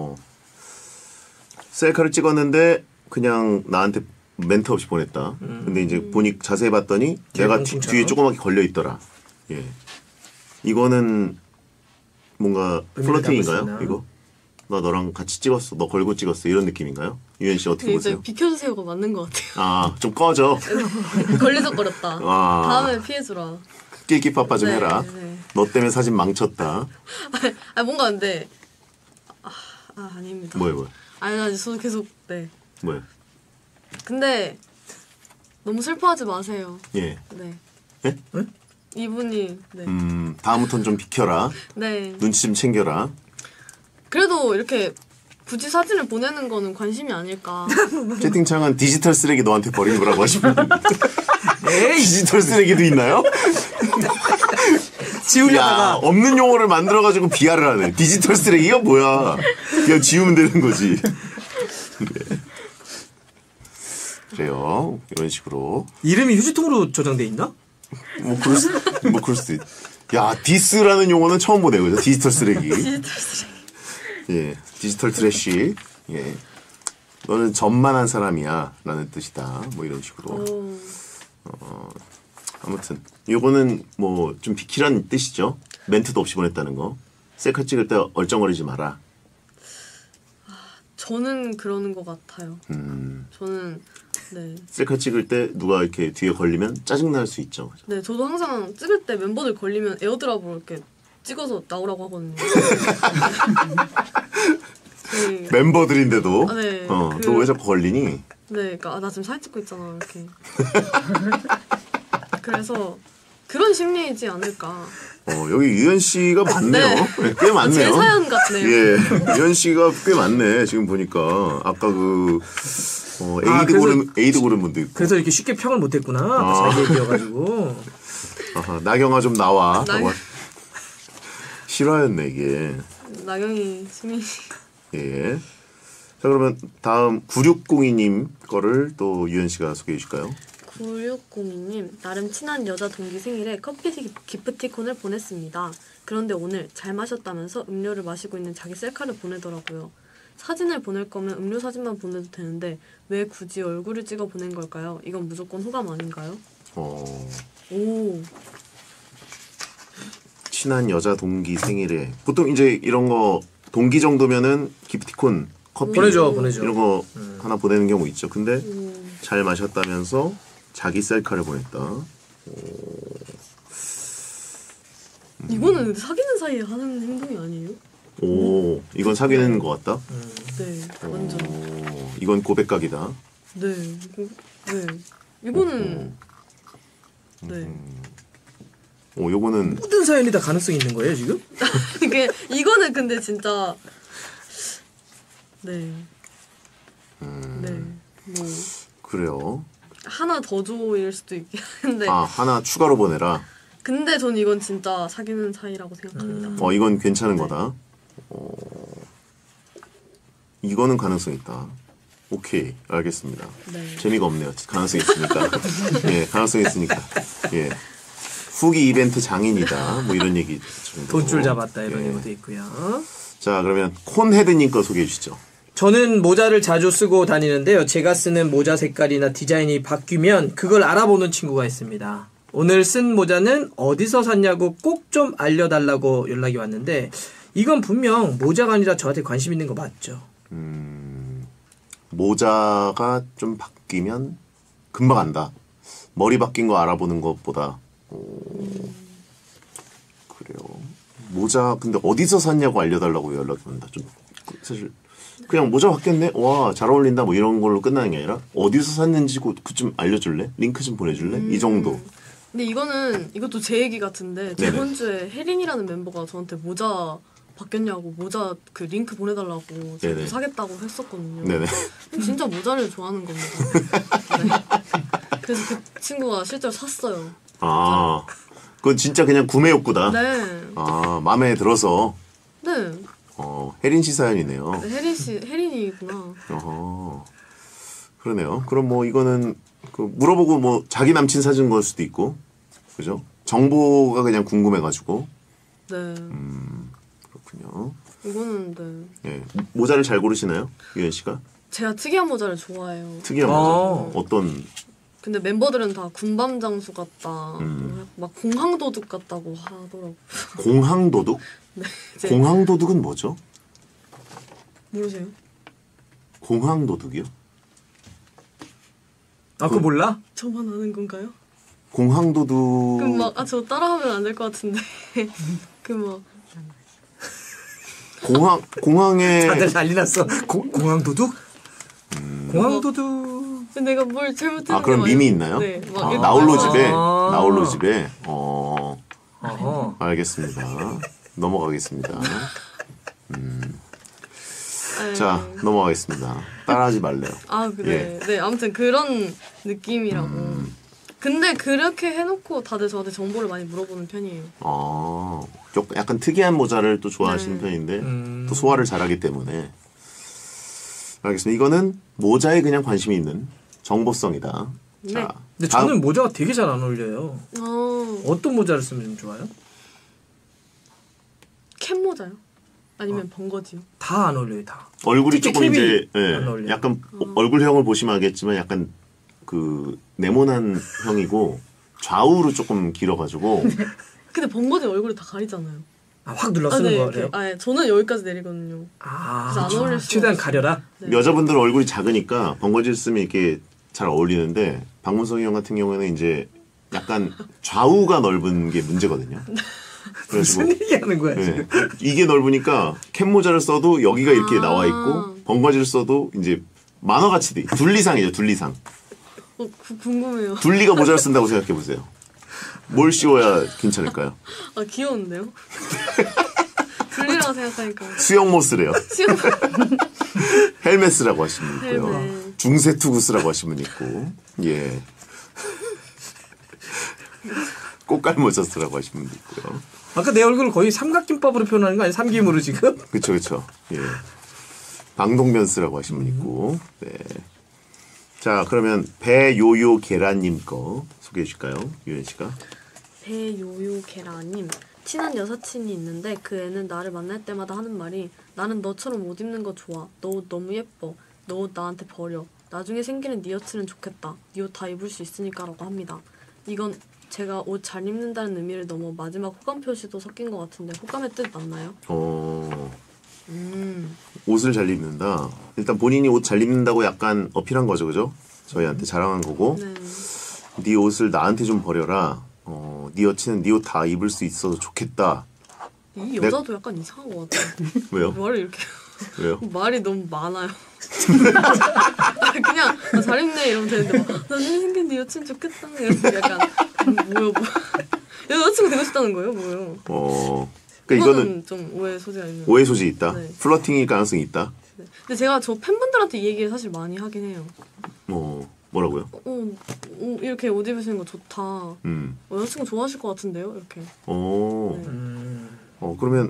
셀카를 찍었는데 그냥 나한테 멘트 없이 보냈다. 근데 이제 보니 자세히 봤더니 내가 뒤에 조그맣게 걸려 있더라. 예. 이거는 뭔가 의미를 플러팅인가요? 담을 수 있나? 이거? 나 너랑 같이 찍었어. 너 걸고 찍었어. 이런 느낌인가요? 유현 씨 어떻게 이제 보세요? 비켜주세요가 맞는 것 같아요. 좀 꺼져. 걸리적거렸다. 아. 다음에 피해주라. 끼끼빠빠 좀 네, 해라. 네. 너 때문에 사진 망쳤다. 뭔가 근데 아닙니다. 뭐야? 아니 저도 계속 네. 뭐야? 근데 너무 슬퍼하지 마세요. 예. 네. 예? 이분이 네. 다음부터는 좀 비켜라. 네. 눈치 좀 챙겨라. 그래도 이렇게 굳이 사진을 보내는 거는 관심이 아닐까. 채팅창은 디지털 쓰레기 너한테 버린 거라고 하시면 에이, 디지털 쓰레기도 있나요? 야, 지우려다가 없는 용어를 만들어가지고 비하를 하네. 디지털 쓰레기가 뭐야? 그냥 지우면 되는 거지. 네. 그래요. 이런 식으로. 이름이 휴지통으로 저장돼 있나? 뭐 그럴 수도 있. 야, 디스라는 용어는 처음 보네요. 그죠? 디지털 쓰레기. 디지털 쓰레기. 예, 디지털 트래쉬. 예. 너는 전만한 사람이야. 라는 뜻이다. 뭐 이런 식으로. 아무튼 요거는 뭐 좀 비키란 뜻이죠. 멘트도 없이 보냈다는 거. 셀카 찍을 때 얼쩡거리지 마라. 저는 그러는 것 같아요. 저는 네. 셀카 찍을 때 누가 이렇게 뒤에 걸리면 짜증날 수 있죠. 네, 저도 항상 찍을 때 멤버들 걸리면 에어드랍으로 이렇게 찍어서 나오라고 하거든요. 네. 멤버들인데도 네, 너 왜 자꾸 걸리니? 네, 그러니까 나 지금 사진 찍고 있잖아 이렇게. 그래서 그런 심리이지 않을까. 여기 유현 씨가 많네요. 네. 꽤 많네요. 제 사연 같네요. 예, 유현 씨가 꽤 많네. 지금 보니까 아까 그 에이드 고른 분도 있고. 그래서 이렇게 쉽게 평을 못했구나. 아까 자기 얘기여가지고. 아하, 나경아 좀 나와. 나경- 실화였네 이게. 나경이 수민이. 예. 자 그러면 다음 9602님 거를 또 유현 씨가 소개해 주실까요? 9602님, 나름 친한 여자 동기 생일에 커피 기프티콘을 보냈습니다. 그런데 오늘 잘 마셨다면서 음료를 마시고 있는 자기 셀카를 보내더라고요. 사진을 보낼 거면 음료 사진만 보내도 되는데 왜 굳이 얼굴을 찍어 보낸 걸까요? 이건 무조건 호감 아닌가요? 오. 친한 여자 동기 생일에 보통 이제 이런 거 동기 정도면은 기프티콘, 커피 보내죠. 이런 거 하나 보내는 경우 있죠. 근데 잘 마셨다면서 자기 셀카를 보냈다. 이거는 사귀는 사이에 하는 행동이 아니에요? 오, 이건 사귀는 것 같다. 네, 완전. 이건 고백각이다. 네, 네. 이거는 네. 요거는 모든 사연이 다 가능성이 있는 거예요 지금? 이거는 근데 진짜 네. 네. 뭐 그래요. 하나 더 줘일 수도 있긴 한데. 하나 추가로 보내라. 근데 전 이건 진짜 사귀는 사이라고 생각합니다. 이건 괜찮은 거다. 이거는 가능성 있다. 오케이, 알겠습니다. 네. 재미가 없네요. 가능성 있으니까. 예, 가능성 있으니까. 예. 후기 이벤트 장인이다. 뭐 이런 얘기 정도. 돈줄 잡았다 이런 얘기도 있고요. 자, 그러면 콘헤드님 거 소개해 주시죠. 저는 모자를 자주 쓰고 다니는데요. 제가 쓰는 모자 색깔이나 디자인이 바뀌면 그걸 알아보는 친구가 있습니다. 오늘 쓴 모자는 어디서 샀냐고 꼭 좀 알려달라고 연락이 왔는데 이건 분명 모자가 아니라 저한테 관심 있는 거 맞죠? 모자가 좀 바뀌면 금방 안다. 머리 바뀐 거 알아보는 것보다. 그래요. 모자 근데 어디서 샀냐고 알려달라고 연락이 온다. 좀 사실 그냥 모자 바뀌었네. 와, 잘 어울린다. 뭐 이런 걸로 끝나는 게 아니라 어디서 샀는지 그 좀 알려줄래? 링크 좀 보내줄래? 이 정도. 근데 이것도 제 얘기 같은데 저번 주에 혜린이라는 멤버가 저한테 모자 바뀌었냐고 모자 그 링크 보내달라고 저도 사겠다고 했었거든요. 네네. 진짜 모자를 좋아하는 겁니다. 네. 그래서 그 친구가 실제로 샀어요. 그건 진짜 그냥 구매 욕구다. 네. 마음에 들어서. 네. 혜린 씨 사연이네요. 네, 혜린이구나. 그러네요. 그럼 뭐 이거는 물어보고 뭐 자기 남친 사준 걸 수도 있고, 그죠? 정보가 그냥 궁금해가지고. 네. 그렇군요. 이거는 네. 예. 모자를 잘 고르시나요, 유현 씨가? 제가 특이한 모자를 좋아해요. 특이한 모자. 어떤? 근데 멤버들은 다 군밤 장수 같다, 막 공항도둑 같다고 하더라고. 공항도둑? 네. 공항도둑은 뭐죠? 모르세요? 공항도둑이요? 그거 몰라? 저만 아는 건가요? 공항도둑. 그럼 막 저 따라하면 안 될 것 같은데 그 막 공항에 다들 난리 났어. 공항도둑? 공항도둑. 내가 뭘 잘못했는데. 그럼 밈이 있나요? 네. 나홀로 집에. 나홀로 집에. 알겠습니다. 넘어가겠습니다. 자, 넘어가겠습니다. 따라하지 말래요. 그래. 네, 아무튼 그런 느낌이라고. 근데 그렇게 해놓고 다들 저한테 정보를 많이 물어보는 편이에요. 약간 특이한 모자를 또 좋아하시는 편인데 또 소화를 잘하기 때문에. 알겠습니다. 이거는 모자에 그냥 관심이 있는 정보성이다. 네. 자, 근데 저는 모자가 되게 잘 안 어울려요. 어떤 모자를 쓰면 좀 좋아요? 캡 모자요? 아니면 번거지요? 다 안 어울려요, 다. 얼굴이 조금 캡이 이제 안 어울려요. 약간 얼굴형을 보시면 알겠지만 약간 그 네모난 형이고 좌우로 조금 길어가지고. 근데 번거지 얼굴이 다 가리잖아요. 확 눌러 쓰는 거예요? 저는 여기까지 내리거든요. 그래서 안 어울릴 수 최대한 가려라? 네. 여자분들 얼굴이 작으니까 번거지를 쓰면 이렇게 잘 어울리는데 박문성이 형 같은 경우에는 이제 약간 좌우가 넓은 게 문제거든요. 무슨 얘기하는 거야 지금? 이게 넓으니까 캡모자를 써도 여기가 이렇게 나와 있고 번거지를 써도 이제 만화같이 돼. 둘리상이죠, 둘리상. 궁금해요. 둘리가 모자를 쓴다고 생각해 보세요. 뭘 씌워야 괜찮을까요? 귀여운데요? 둘리라고 생각하니까. 수영모스래요. 헬메스라고 하시면 있고요. 헬멧. 중세투구스라고 하시면 있고, 예. 꽃갈모자스라고 하시면 있고요. 아까 내 얼굴을 거의 삼각김밥으로 표현하는 거 아니야? 삼김으로 지금? 그쵸. 예. 방독면스라고 하시면 있고, 네. 자, 그러면 배요요 계란님 거 소개해 주실까요? 유현 씨가. 배요요 계란님. 친한 여사친이 있는데 그 애는 나를 만날 때마다 하는 말이 나는 너처럼 옷 입는 거 좋아. 너 옷 너무 예뻐. 너 옷 나한테 버려. 나중에 생기는 네 여친은 좋겠다. 네 옷 다 입을 수 있으니까 라고 합니다. 이건 제가 옷 잘 입는다는 의미를 넘어 마지막 호감 표시도 섞인 것 같은데 호감의 뜻 맞나요? 옷을 잘 입는다. 일단 본인이 옷 잘 입는다고 약간 어필한 거죠, 그죠? 저희한테 자랑한 거고. 네. 네 옷을 나한테 좀 버려라. 네 여친은 네 옷 다 입을 수 있어서 좋겠다. 이 여자도 약간 이상한 것 같아요. 왜요? 말을 이렇게 왜요? 말이 너무 많아요. 그냥 잘 입네 이러면 되는데 막 나중에 생긴 네 여친 좋겠다 이렇게 약간 뭐야. 여자친구 되고 싶다는 거예요? 뭐예요? 그러니까 이거는 좀 오해 소지가 있는. 오해 소지 있다. 네. 플러팅일 가능성이 있다. 네. 근데 제가 저 팬분들한테 이 얘기를 사실 많이 하긴 해요. 뭐라고요? 이렇게 옷 입으시는 거 좋다. 여자친구 좋아하실 것 같은데요? 이렇게. 그러면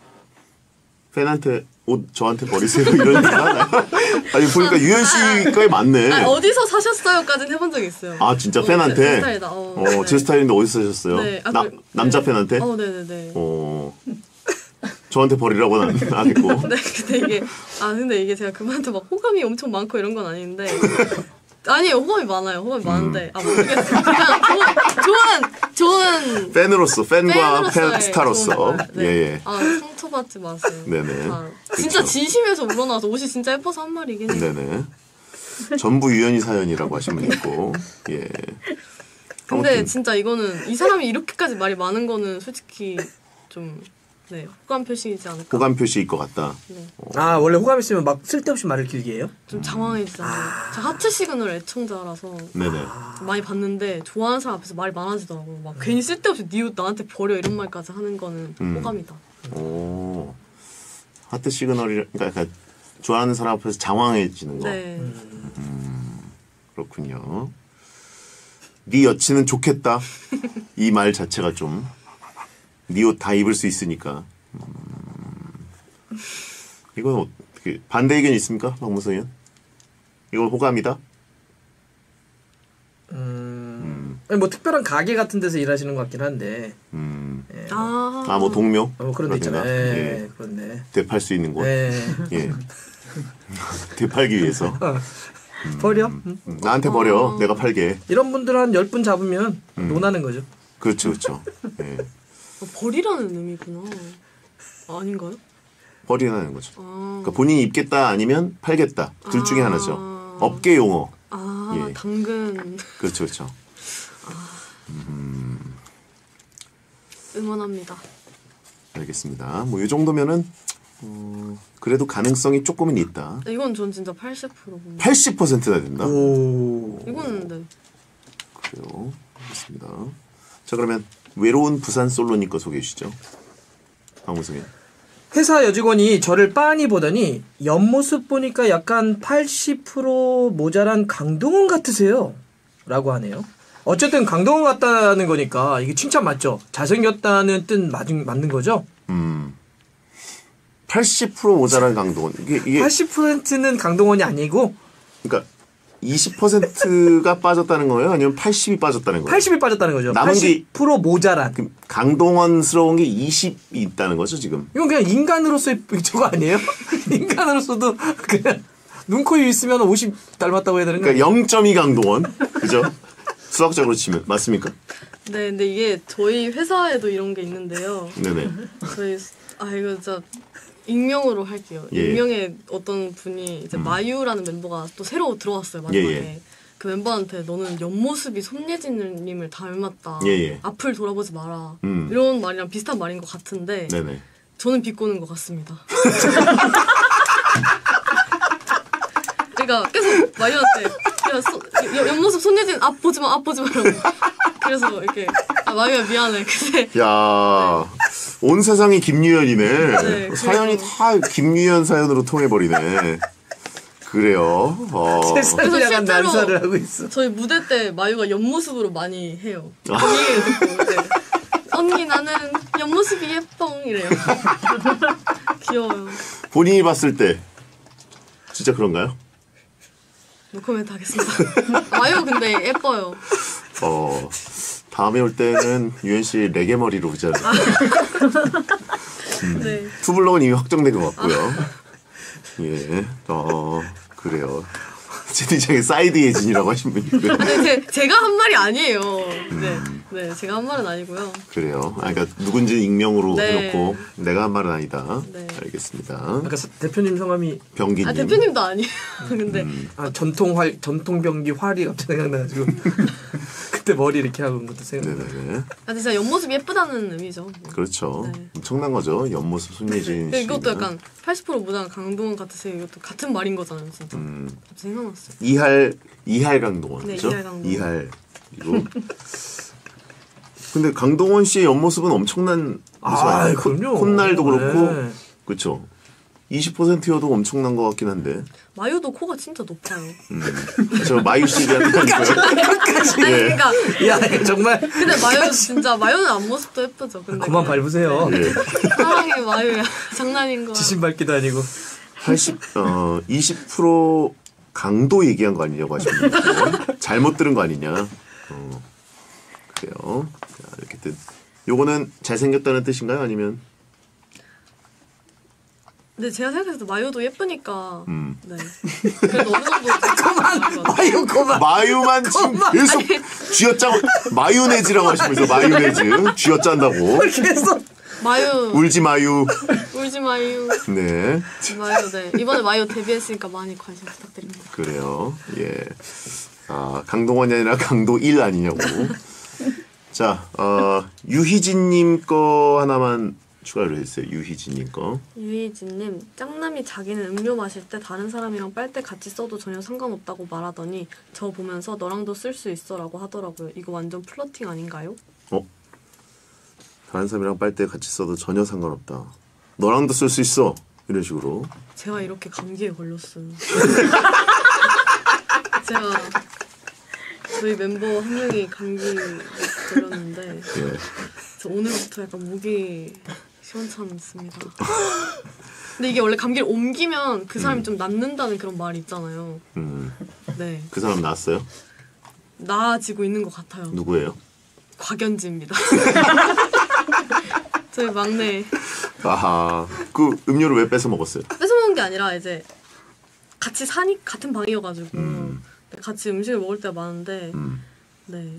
팬한테 옷 저한테 버리세요 이런 얘기 하나요? 아니 보니까 유현 씨 거에 맞네. 어디서 사셨어요?까지는 해본 적이 있어요. 아 진짜 팬한테? 제 스타일이다. 네. 제 스타일인데 어디서 사셨어요? 네. 남자 팬한테? 네네네. 저한테 버리라고는 안 했고. 네, 근데 이게 제가 그분한테 막 호감이 엄청 많고 이런 건 아닌데. 아니에요, 호감이 많아요. 호감이 많은데. 모르겠어요. 그냥 좋은 팬으로서, 팬과 팬으로서의 스타로서. 네. 예. 상처받지 마세요. 네네. 진짜 그쵸. 진심에서 우러나와서 옷이 진짜 예뻐서 한 말이긴 해요. 네네. 전부 유연이 사연이라고 하신 분 있고. 예. 근데 아무튼. 진짜 이거는 이 사람이 이렇게까지 말이 많은 거는 솔직히 좀 호감 표시이지 않을까. 호감 표시일 것 같다. 네. 원래 호감 있으면 막 쓸데없이 말을 길게 해요? 좀 장황해지잖아요. 제가 하트 시그널 애청자라서 네네. 많이 봤는데 좋아하는 사람 앞에서 말이 많아지더라고요. 막 괜히 쓸데없이 네 옷 나한테 버려 이런 말까지 하는 거는 호감이다. 하트 시그널이 그러니까 좋아하는 사람 앞에서 장황해지는 거. 네. 그렇군요. 네 여친은 좋겠다. 이 말 자체가 좀 네 옷 다 입을 수 있으니까. 이건 어떻게 반대 의견 있습니까, 박무성 의원? 이건 호감이다. 뭐 특별한 가게 같은 데서 일하시는 것 같긴 한데. 네. 뭐 동료? 그런 데 있잖아요. 예. 그렇네. 되팔 수 있는 곳. 예. 되팔기 위해서. 버려? 나한테 버려. 내가 팔게. 이런 분들 한 10분 잡으면 논하는 거죠. 그렇죠. 예. 버리라는 의미구나. 아닌가요? 버리라는 거죠. 그러니까 본인이 입겠다 아니면 팔겠다. 둘 중에 하나죠. 업계 용어. 예. 당근. 그렇죠. 응원합니다. 알겠습니다. 뭐 이 정도면은 그래도 가능성이 조금은 있다. 이건 전 진짜 80% 봅니다. 80%나 된다. 이거는 네. 그래요. 알겠습니다. 자 그러면 외로운 부산 솔로님 거 소개해 주시죠. 박무승이. 회사 여직원이 저를 빤히 보더니 옆모습 보니까 약간 80% 모자란 강동원 같으세요. 라고 하네요. 어쨌든 강동원 같다는 거니까 이게 칭찬 맞죠? 잘생겼다는 뜻 맞는 거죠? 80% 모자란 강동원. 이게 80%는 강동원이 아니고 그러니까 20%가 빠졌다는 거예요? 아니면 80이 빠졌다는 거예요? 80이 빠졌다는 거죠. 남은 게 80% 모자란. 강동원스러운 게 20이 있다는 거죠, 지금? 이건 그냥 인간으로서의 저거 아니에요? 인간으로서도 그냥 눈, 코, 입 있으면 50 닮았다고 해야 되는 거예요? 그러니까 0.2 강동원. 그죠? 수학적으로 치면. 맞습니까? 네, 근데 이게 저희 회사에도 이런 게 있는데요. 네네. 저희 이거 진짜 익명으로 할게요. 예. 익명의 어떤 분이 이제 마유라는 멤버가 또 새로 들어왔어요. 마지막에. 예. 그 멤버한테 너는 옆모습이 손예진님을 닮았다. 예. 앞을 돌아보지 마라. 이런 말이랑 비슷한 말인 것 같은데 네네. 저는 비꼬는 것 같습니다. 그러니까 계속 마유한테 옆모습 손예진 앞 보지 마, 앞 보지 마라고. 그래서 이렇게 마유야 미안해. 근데 야, 온 세상이 김유연이네. 네, 사연이 다 김유연 사연으로 통해버리네. 그래요. 세상에 그래서 약간 실제로 난사를 하고 있어. 저희 무대 때 마유가 옆모습으로 많이 해요. 그 얘기를 듣고 이제 언니 나는 옆모습이 예뻐 이래요. 귀여워요. 본인이 봤을 때 진짜 그런가요? 노코멘트 하겠습니다. 마요 근데 예뻐요. 다음에 올 때는 유현 씨 레게 머리로 오잖아요. 네. 투블럭은 이미 확정된 것 같고요. 예, 그래요. 채팅창에 사이드 예진이라고 하신 분이 있고요. 근데 제가 한 말이 아니에요. 네, 제가 한 말은 아니고요. 그래요. 그러니까 누군지 익명으로 네. 해놓고 내가 한 말은 아니다. 네. 알겠습니다. 아까 대표님 성함이 병기님. 대표님도 아니에요. 근데 전통병기 활이 갑자기 생각나가지고 그때 머리 이렇게 하고 것도 생각나. 네네네. 진짜 옆모습이 예쁘다는 의미죠. 그렇죠. 네. 엄청난 거죠. 옆모습 손예진 씨. 이것도 약간 80% 무당 강동원 같으세요. 이것도 같은 말인 거잖아요, 진짜. 갑자기 생각났어요. 이할 강동원. 네, 그렇죠? 이할 강동원. 이할. 그리고 근데 강동원 씨의 옆모습은 엄청난 그럼요. 콧날도 그렇고 네. 그렇죠. 20%여도 엄청난 것 같긴 한데. 마유도 코가 진짜 높아요. 저 마유 씨 얘기하는 거 아니고요. 아니 그러니까 야, 이거 정말 근데 마유 진짜 마유는 앞모습도 예쁘죠. 근데 그만 그냥 밟으세요. 예. 사랑의 마유야. 장난인 거야. 지신 밟기도 아니고. 20% 강도 얘기한 거 아니냐고 하시는 분이고 잘못 들은 거 아니냐. 그래요. 자, 이렇게 뜻. 요거는 잘생겼다는 뜻인가요? 아니면 근데 제가 생각했을 때 마유도 예쁘니까. 네. 그래도 어느 정도 그만. 마유 그만. 마유만 지금 계속 쥐어짜고 마요네즈라고 하시면서 마요네즈 쥐어짠다고. 계속. 마유. 울지 마유. 울지 마유. 네. 마유 네. 이번에 마유 데뷔했으니까 많이 관심 부탁드립니다. 그래요. 예. 강동원이 아니라 강도 1 아니냐고. 자, 유희진님 거 하나만 추가를 해주세요. 유희진님 거. 유희진님, 짱남이 자기는 음료 마실 때 다른 사람이랑 빨대 같이 써도 전혀 상관없다고 말하더니 저 보면서 너랑도 쓸 수 있어라고 하더라고요. 이거 완전 플러팅 아닌가요? 다른 사람이랑 빨대 같이 써도 전혀 상관없다. 너랑도 쓸 수 있어. 이런 식으로. 제가 이렇게 감기에 걸렸어요. 제가 저희 멤버 한 명이 감기 걸렸는데 예. 저 오늘부터 약간 목이 시원찮습니다. 근데 이게 원래 감기를 옮기면 그 사람이 좀 낫는다는 그런 말이 있잖아요. 네. 그 사람 나왔어요? 나아지고 있는 것 같아요. 누구예요? 곽연지입니다. 저희 막내. 아하. 그 음료를 왜 뺏어 먹었어요? 뺏어먹은 게 아니라 이제 같이 같은 방이어가지고 같이 음식을 먹을 때가 많은데 네.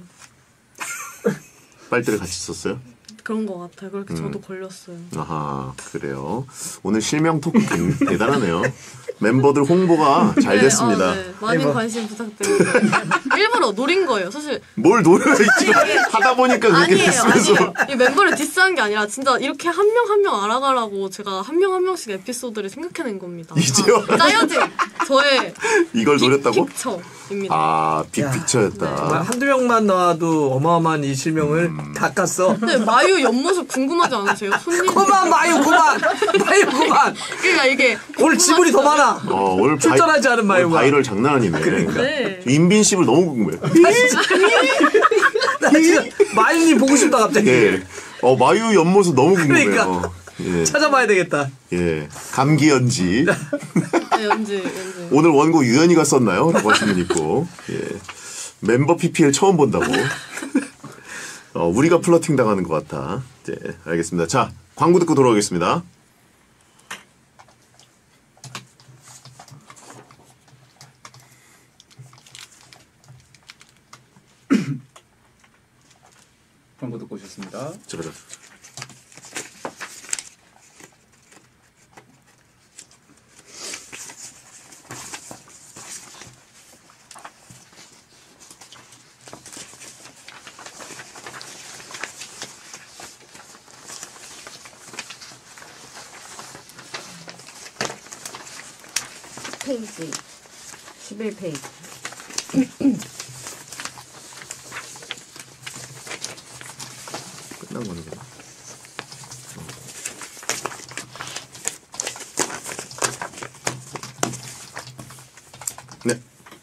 빨대를 같이 썼어요? 그런 것 같아요. 그렇게 저도 걸렸어요. 아하, 그래요. 오늘 실명 토크 대단하네요. 멤버들 홍보가 잘 됐습니다. 네. 많은 관심 부탁드립니다. 일부러 노린 거예요. 사실 뭘 노려요, 지금. 하다 보니까 그렇게 됐으면서. 아니에요. 이 멤버를 디스한 게 아니라 진짜 이렇게 한 명 한 명 알아가라고 제가 한 명 한 명씩 에피소드를 생각해낸 겁니다. 이제요? 짜여진 저의 이걸 노렸다고? 픽처입니다. 빅픽처였다. 정말 한두 명만 나와도 어마어마한 이 실명을 다 깠어. 근데 마유 옆모습 궁금하지 않으세요? 손님. 그만 마유 그만. 마유 그만. 그러니까 이게 오늘 지분이 더 많아. 오늘 출전하지 않은 오늘 마유가. 바이럴 장난 아니네. 그러니까. 네. 인빈십을 너무 궁금해. 나 지금 마유님 보고 싶다 갑자기. 예. 마유 옆모습 너무 궁금해요. 그러니까. 예. 찾아봐야 되겠다. 예. 감기 연지. 네, 연지. 오늘 원고 유연이가 썼나요? 라고 하시는 분 있고. 예. 멤버 PPL 처음 본다고. 우리가 플러팅 당하는 것 같아. 네, 알겠습니다. 자, 광고 듣고 돌아오겠습니다. 광고 듣고 오셨습니다. 저거다. 페이지 11페이지. 끝난 거는구나. 네.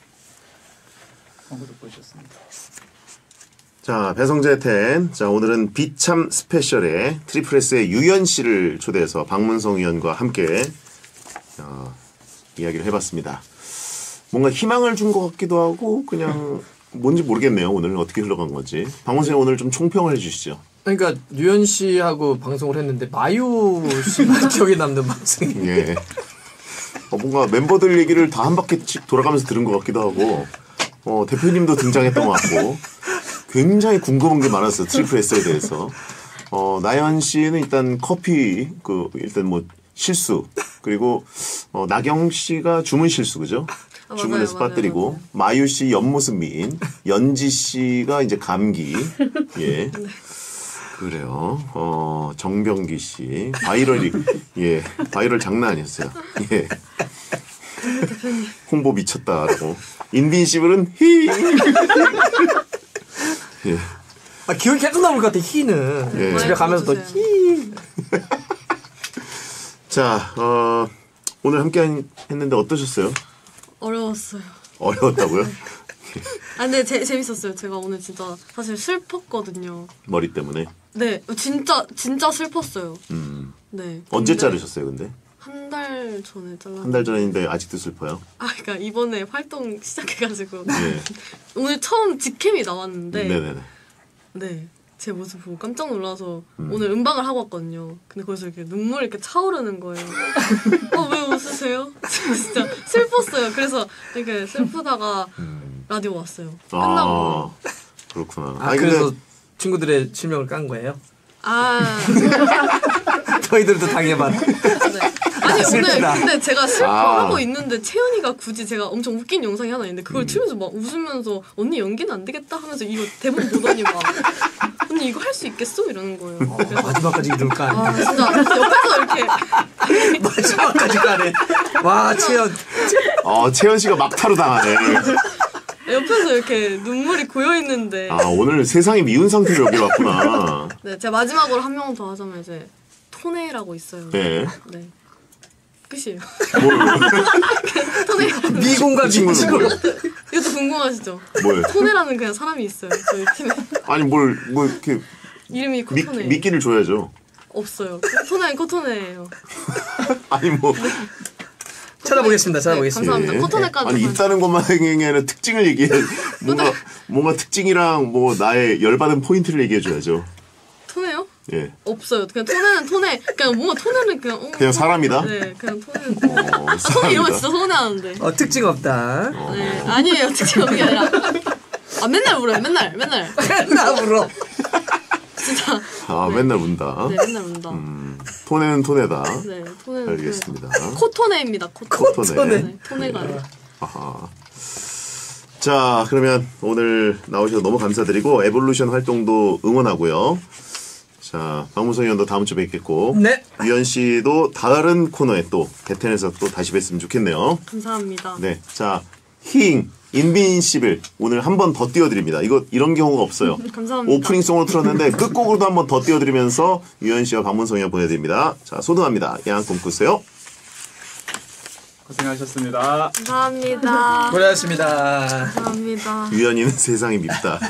광고 듣고 오셨습니다. 자, 배성재 텐. 자, 오늘은 비참 스페셜에 트리플 S의 유연 씨를 초대해서 박문성 의원과 함께 이야기를 해봤습니다. 뭔가 희망을 준 것 같기도 하고 그냥 뭔지 모르겠네요. 오늘 어떻게 흘러간 건지. 박문선 오늘 좀 총평을 해주시죠. 그러니까 류현 씨하고 방송을 했는데 마유 씨가 기억에 남는 방송이. 예. 뭔가 멤버들 얘기를 다 한 바퀴씩 돌아가면서 들은 것 같기도 하고 대표님도 등장했던 것 같고 굉장히 궁금한 게 많았어요. 트리플 S에 대해서. 나연 씨는 일단 커피 일단 뭐 실수 그리고 나경 씨가 주문 실수 그죠? 주문해서 빠뜨리고 맞아요. 마유 씨 옆모습 미인 연지 씨가 이제 감기 예. 그래요. 정병기 씨 바이럴이 예 바이럴 장난 아니었어요. 예. 홍보 미쳤다라고. 인빈시블은 히. 예. 기억이 계속 나올 것 같아. 희는 예. 집에 가면서도 희. 자 오늘 함께 했는데 어떠셨어요? 어려웠어요. 어려웠다고요? 아 근데 재밌었어요. 제가 오늘 진짜 사실 슬펐거든요. 머리 때문에. 네, 진짜 슬펐어요. 네. 언제 근데 자르셨어요, 근데? 한 달 전에 잘랐는데. 한 달 전인데 아직도 슬퍼요? 아, 그러니까 이번에 활동 시작해가지고 네. 오늘 처음 직캠이 나왔는데 네네네. 네. 제 모습 보고 깜짝 놀라서 오늘 음방을 하고 왔거든요. 근데 거기서 이렇게 눈물이 이렇게 차오르는 거예요. 왜 웃으세요? 진짜 슬펐어요. 그래서 이렇게 슬프다가 라디오 왔어요. 끝나고. 그렇구나. 그래서 근데 친구들의 실명을 깐 거예요? 네. 저희들도 당해봐라. 네. 아니 오늘 근데 제가 슬퍼하고 아. 있는데 채연이가 굳이 제가 엄청 웃긴 영상이 하나 있는데 그걸 틀면서 막 웃으면서 언니 연기는 안 되겠다 하면서 이거 대본 보더니 막 언니 이거 할 수 있겠어? 이러는 거예요. 그래서 마지막까지 이룰 거 아니야. 진짜 옆에서 이렇게 마지막까지 가네. 와, 채연. 채연 씨가 막타로 당하네. 옆에서 이렇게 눈물이 고여 있는데 오늘 세상이 미운 상태로 여기 왔구나. 네, 제가 마지막으로 한 명 더 하자면 이제 토네라고 있어요. 네. 네. 끝이에요. 뭘? 토네. 미군과 미군으로. 이것도 궁금하시죠? 뭐예요? 토네라는 그냥 사람이 있어요. 저희 팀에. 아니 뭘 이렇게 이름이 코토네. 미끼를 줘야죠. 없어요. 토네는 코토네예요. 아니 뭐. 찾아보겠습니다. 네, 감사합니다. 예. 코토네까지. 아니 있다는 것만 얘기하는 특징을 얘기해. 뭔가 특징이랑 뭐 나의 열받은 포인트를 얘기해 줘야죠. 토네요? 예. 없어요. 그냥 토네는 토네. 그냥 뭔가 토네는 그냥 그냥 사람이다? 네, 그냥 토네는 토네. 토네 사람이다. 이러면 진짜 서운해하는데. 특징 없다. 네, 아니에요. 특징 없는 게 아니라. 맨날 울어요. 맨날. 나 울어. 진짜. 네. 맨날 운다. 네, 맨날 운다. 토네는 토네다. 네, 토네는 알겠습니다. 코토네입니다. 코토네. 네, 토네가 아니라. 아하. 자, 그러면 오늘 나오셔서 너무 감사드리고 에볼루션 활동도 응원하고요. 자, 박문성 의원도 다음 주에 뵙겠고, 네. 유현 씨도 다른 코너에 또 개텐에서 또 다시 뵀으면 좋겠네요. 감사합니다. 네, 자, 히잉 인빈시블 오늘 한 번 더 띄워드립니다. 이런 경우가 없어요. 감사합니다. 오프닝송으로 틀었는데 끝곡으로도 한 번 더 띄워드리면서 유현 씨와 박문성 의원 보내드립니다. 자, 소등합니다. 양 꿈꾸세요. 고생하셨습니다. 감사합니다. 고생하셨습니다. 감사합니다. 유현이는 세상이 밉다.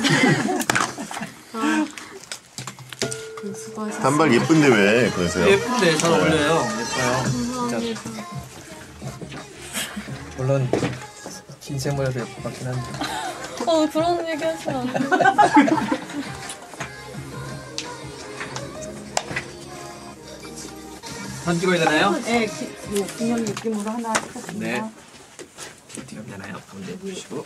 수고하셨습니다. 단발 예쁜데 왜 그러세요? 예쁜데 잘 어울려요. 예뻐요. 감사합니다. 물론 긴 생머리도 예쁠 것 같긴 한데. 그런 얘기 하시면 안 돼요. 전 찍어야 되나요? 네, 기념 느낌으로 하나 찍었습니다. 네. 찍으면 되나요? 가운데 보시고.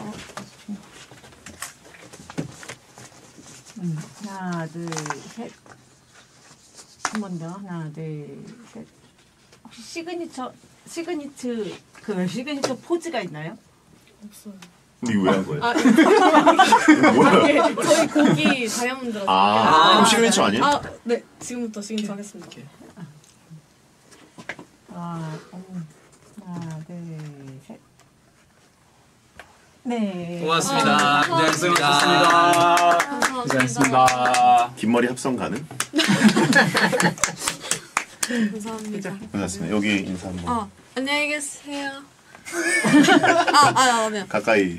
하나, 둘, 셋. 한 번 더. 하나, 둘, 셋. 혹시 시그니처 포즈가 있나요? 근데 이거 왜 한 거예요? 네, 저희 곡이 다이아몬드라서. 그럼 시그니처 아니에요? 네. 지금부터 시그니처 하겠습니다. 하나, 둘, 셋. 네. 고맙습니다. 고생하셨습니다. 감사합니다. 고생하셨습니다. 긴 머리 합성 가능? 감사합니다. 고맙습니다. 여기 인사 한번. 안녕히 계세요. 네. 가까이.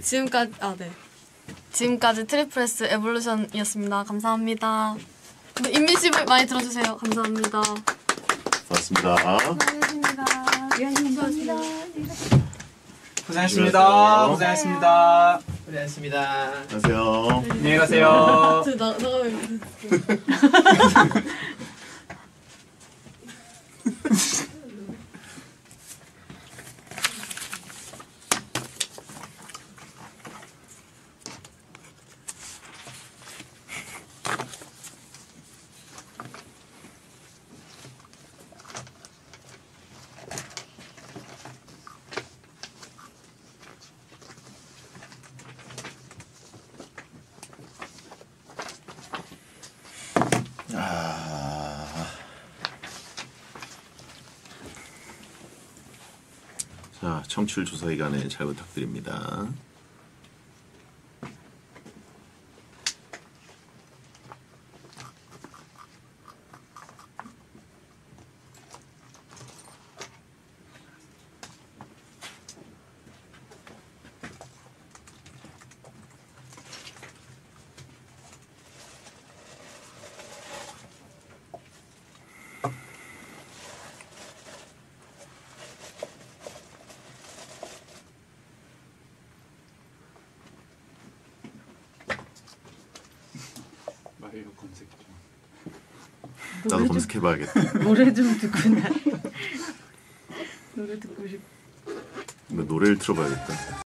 지금까지 트리플 S 에볼루션이었습니다. 감사합니다. 인빈시블 많이 들어주세요. 감사합니다. 고맙습니다. 감사합니다. 감사합니다. 고생했습니다. 고생했습니다. 고생하셨습니다. 안녕하세요. 안녕히 가세요. 나가면 자, 청취율 조사 기간에 잘 부탁드립니다. 마이어 검색 좀. 나도 검색해봐야겠다. 노래 좀 듣고 나 노래 듣고 싶. 노래를 틀어봐야겠다.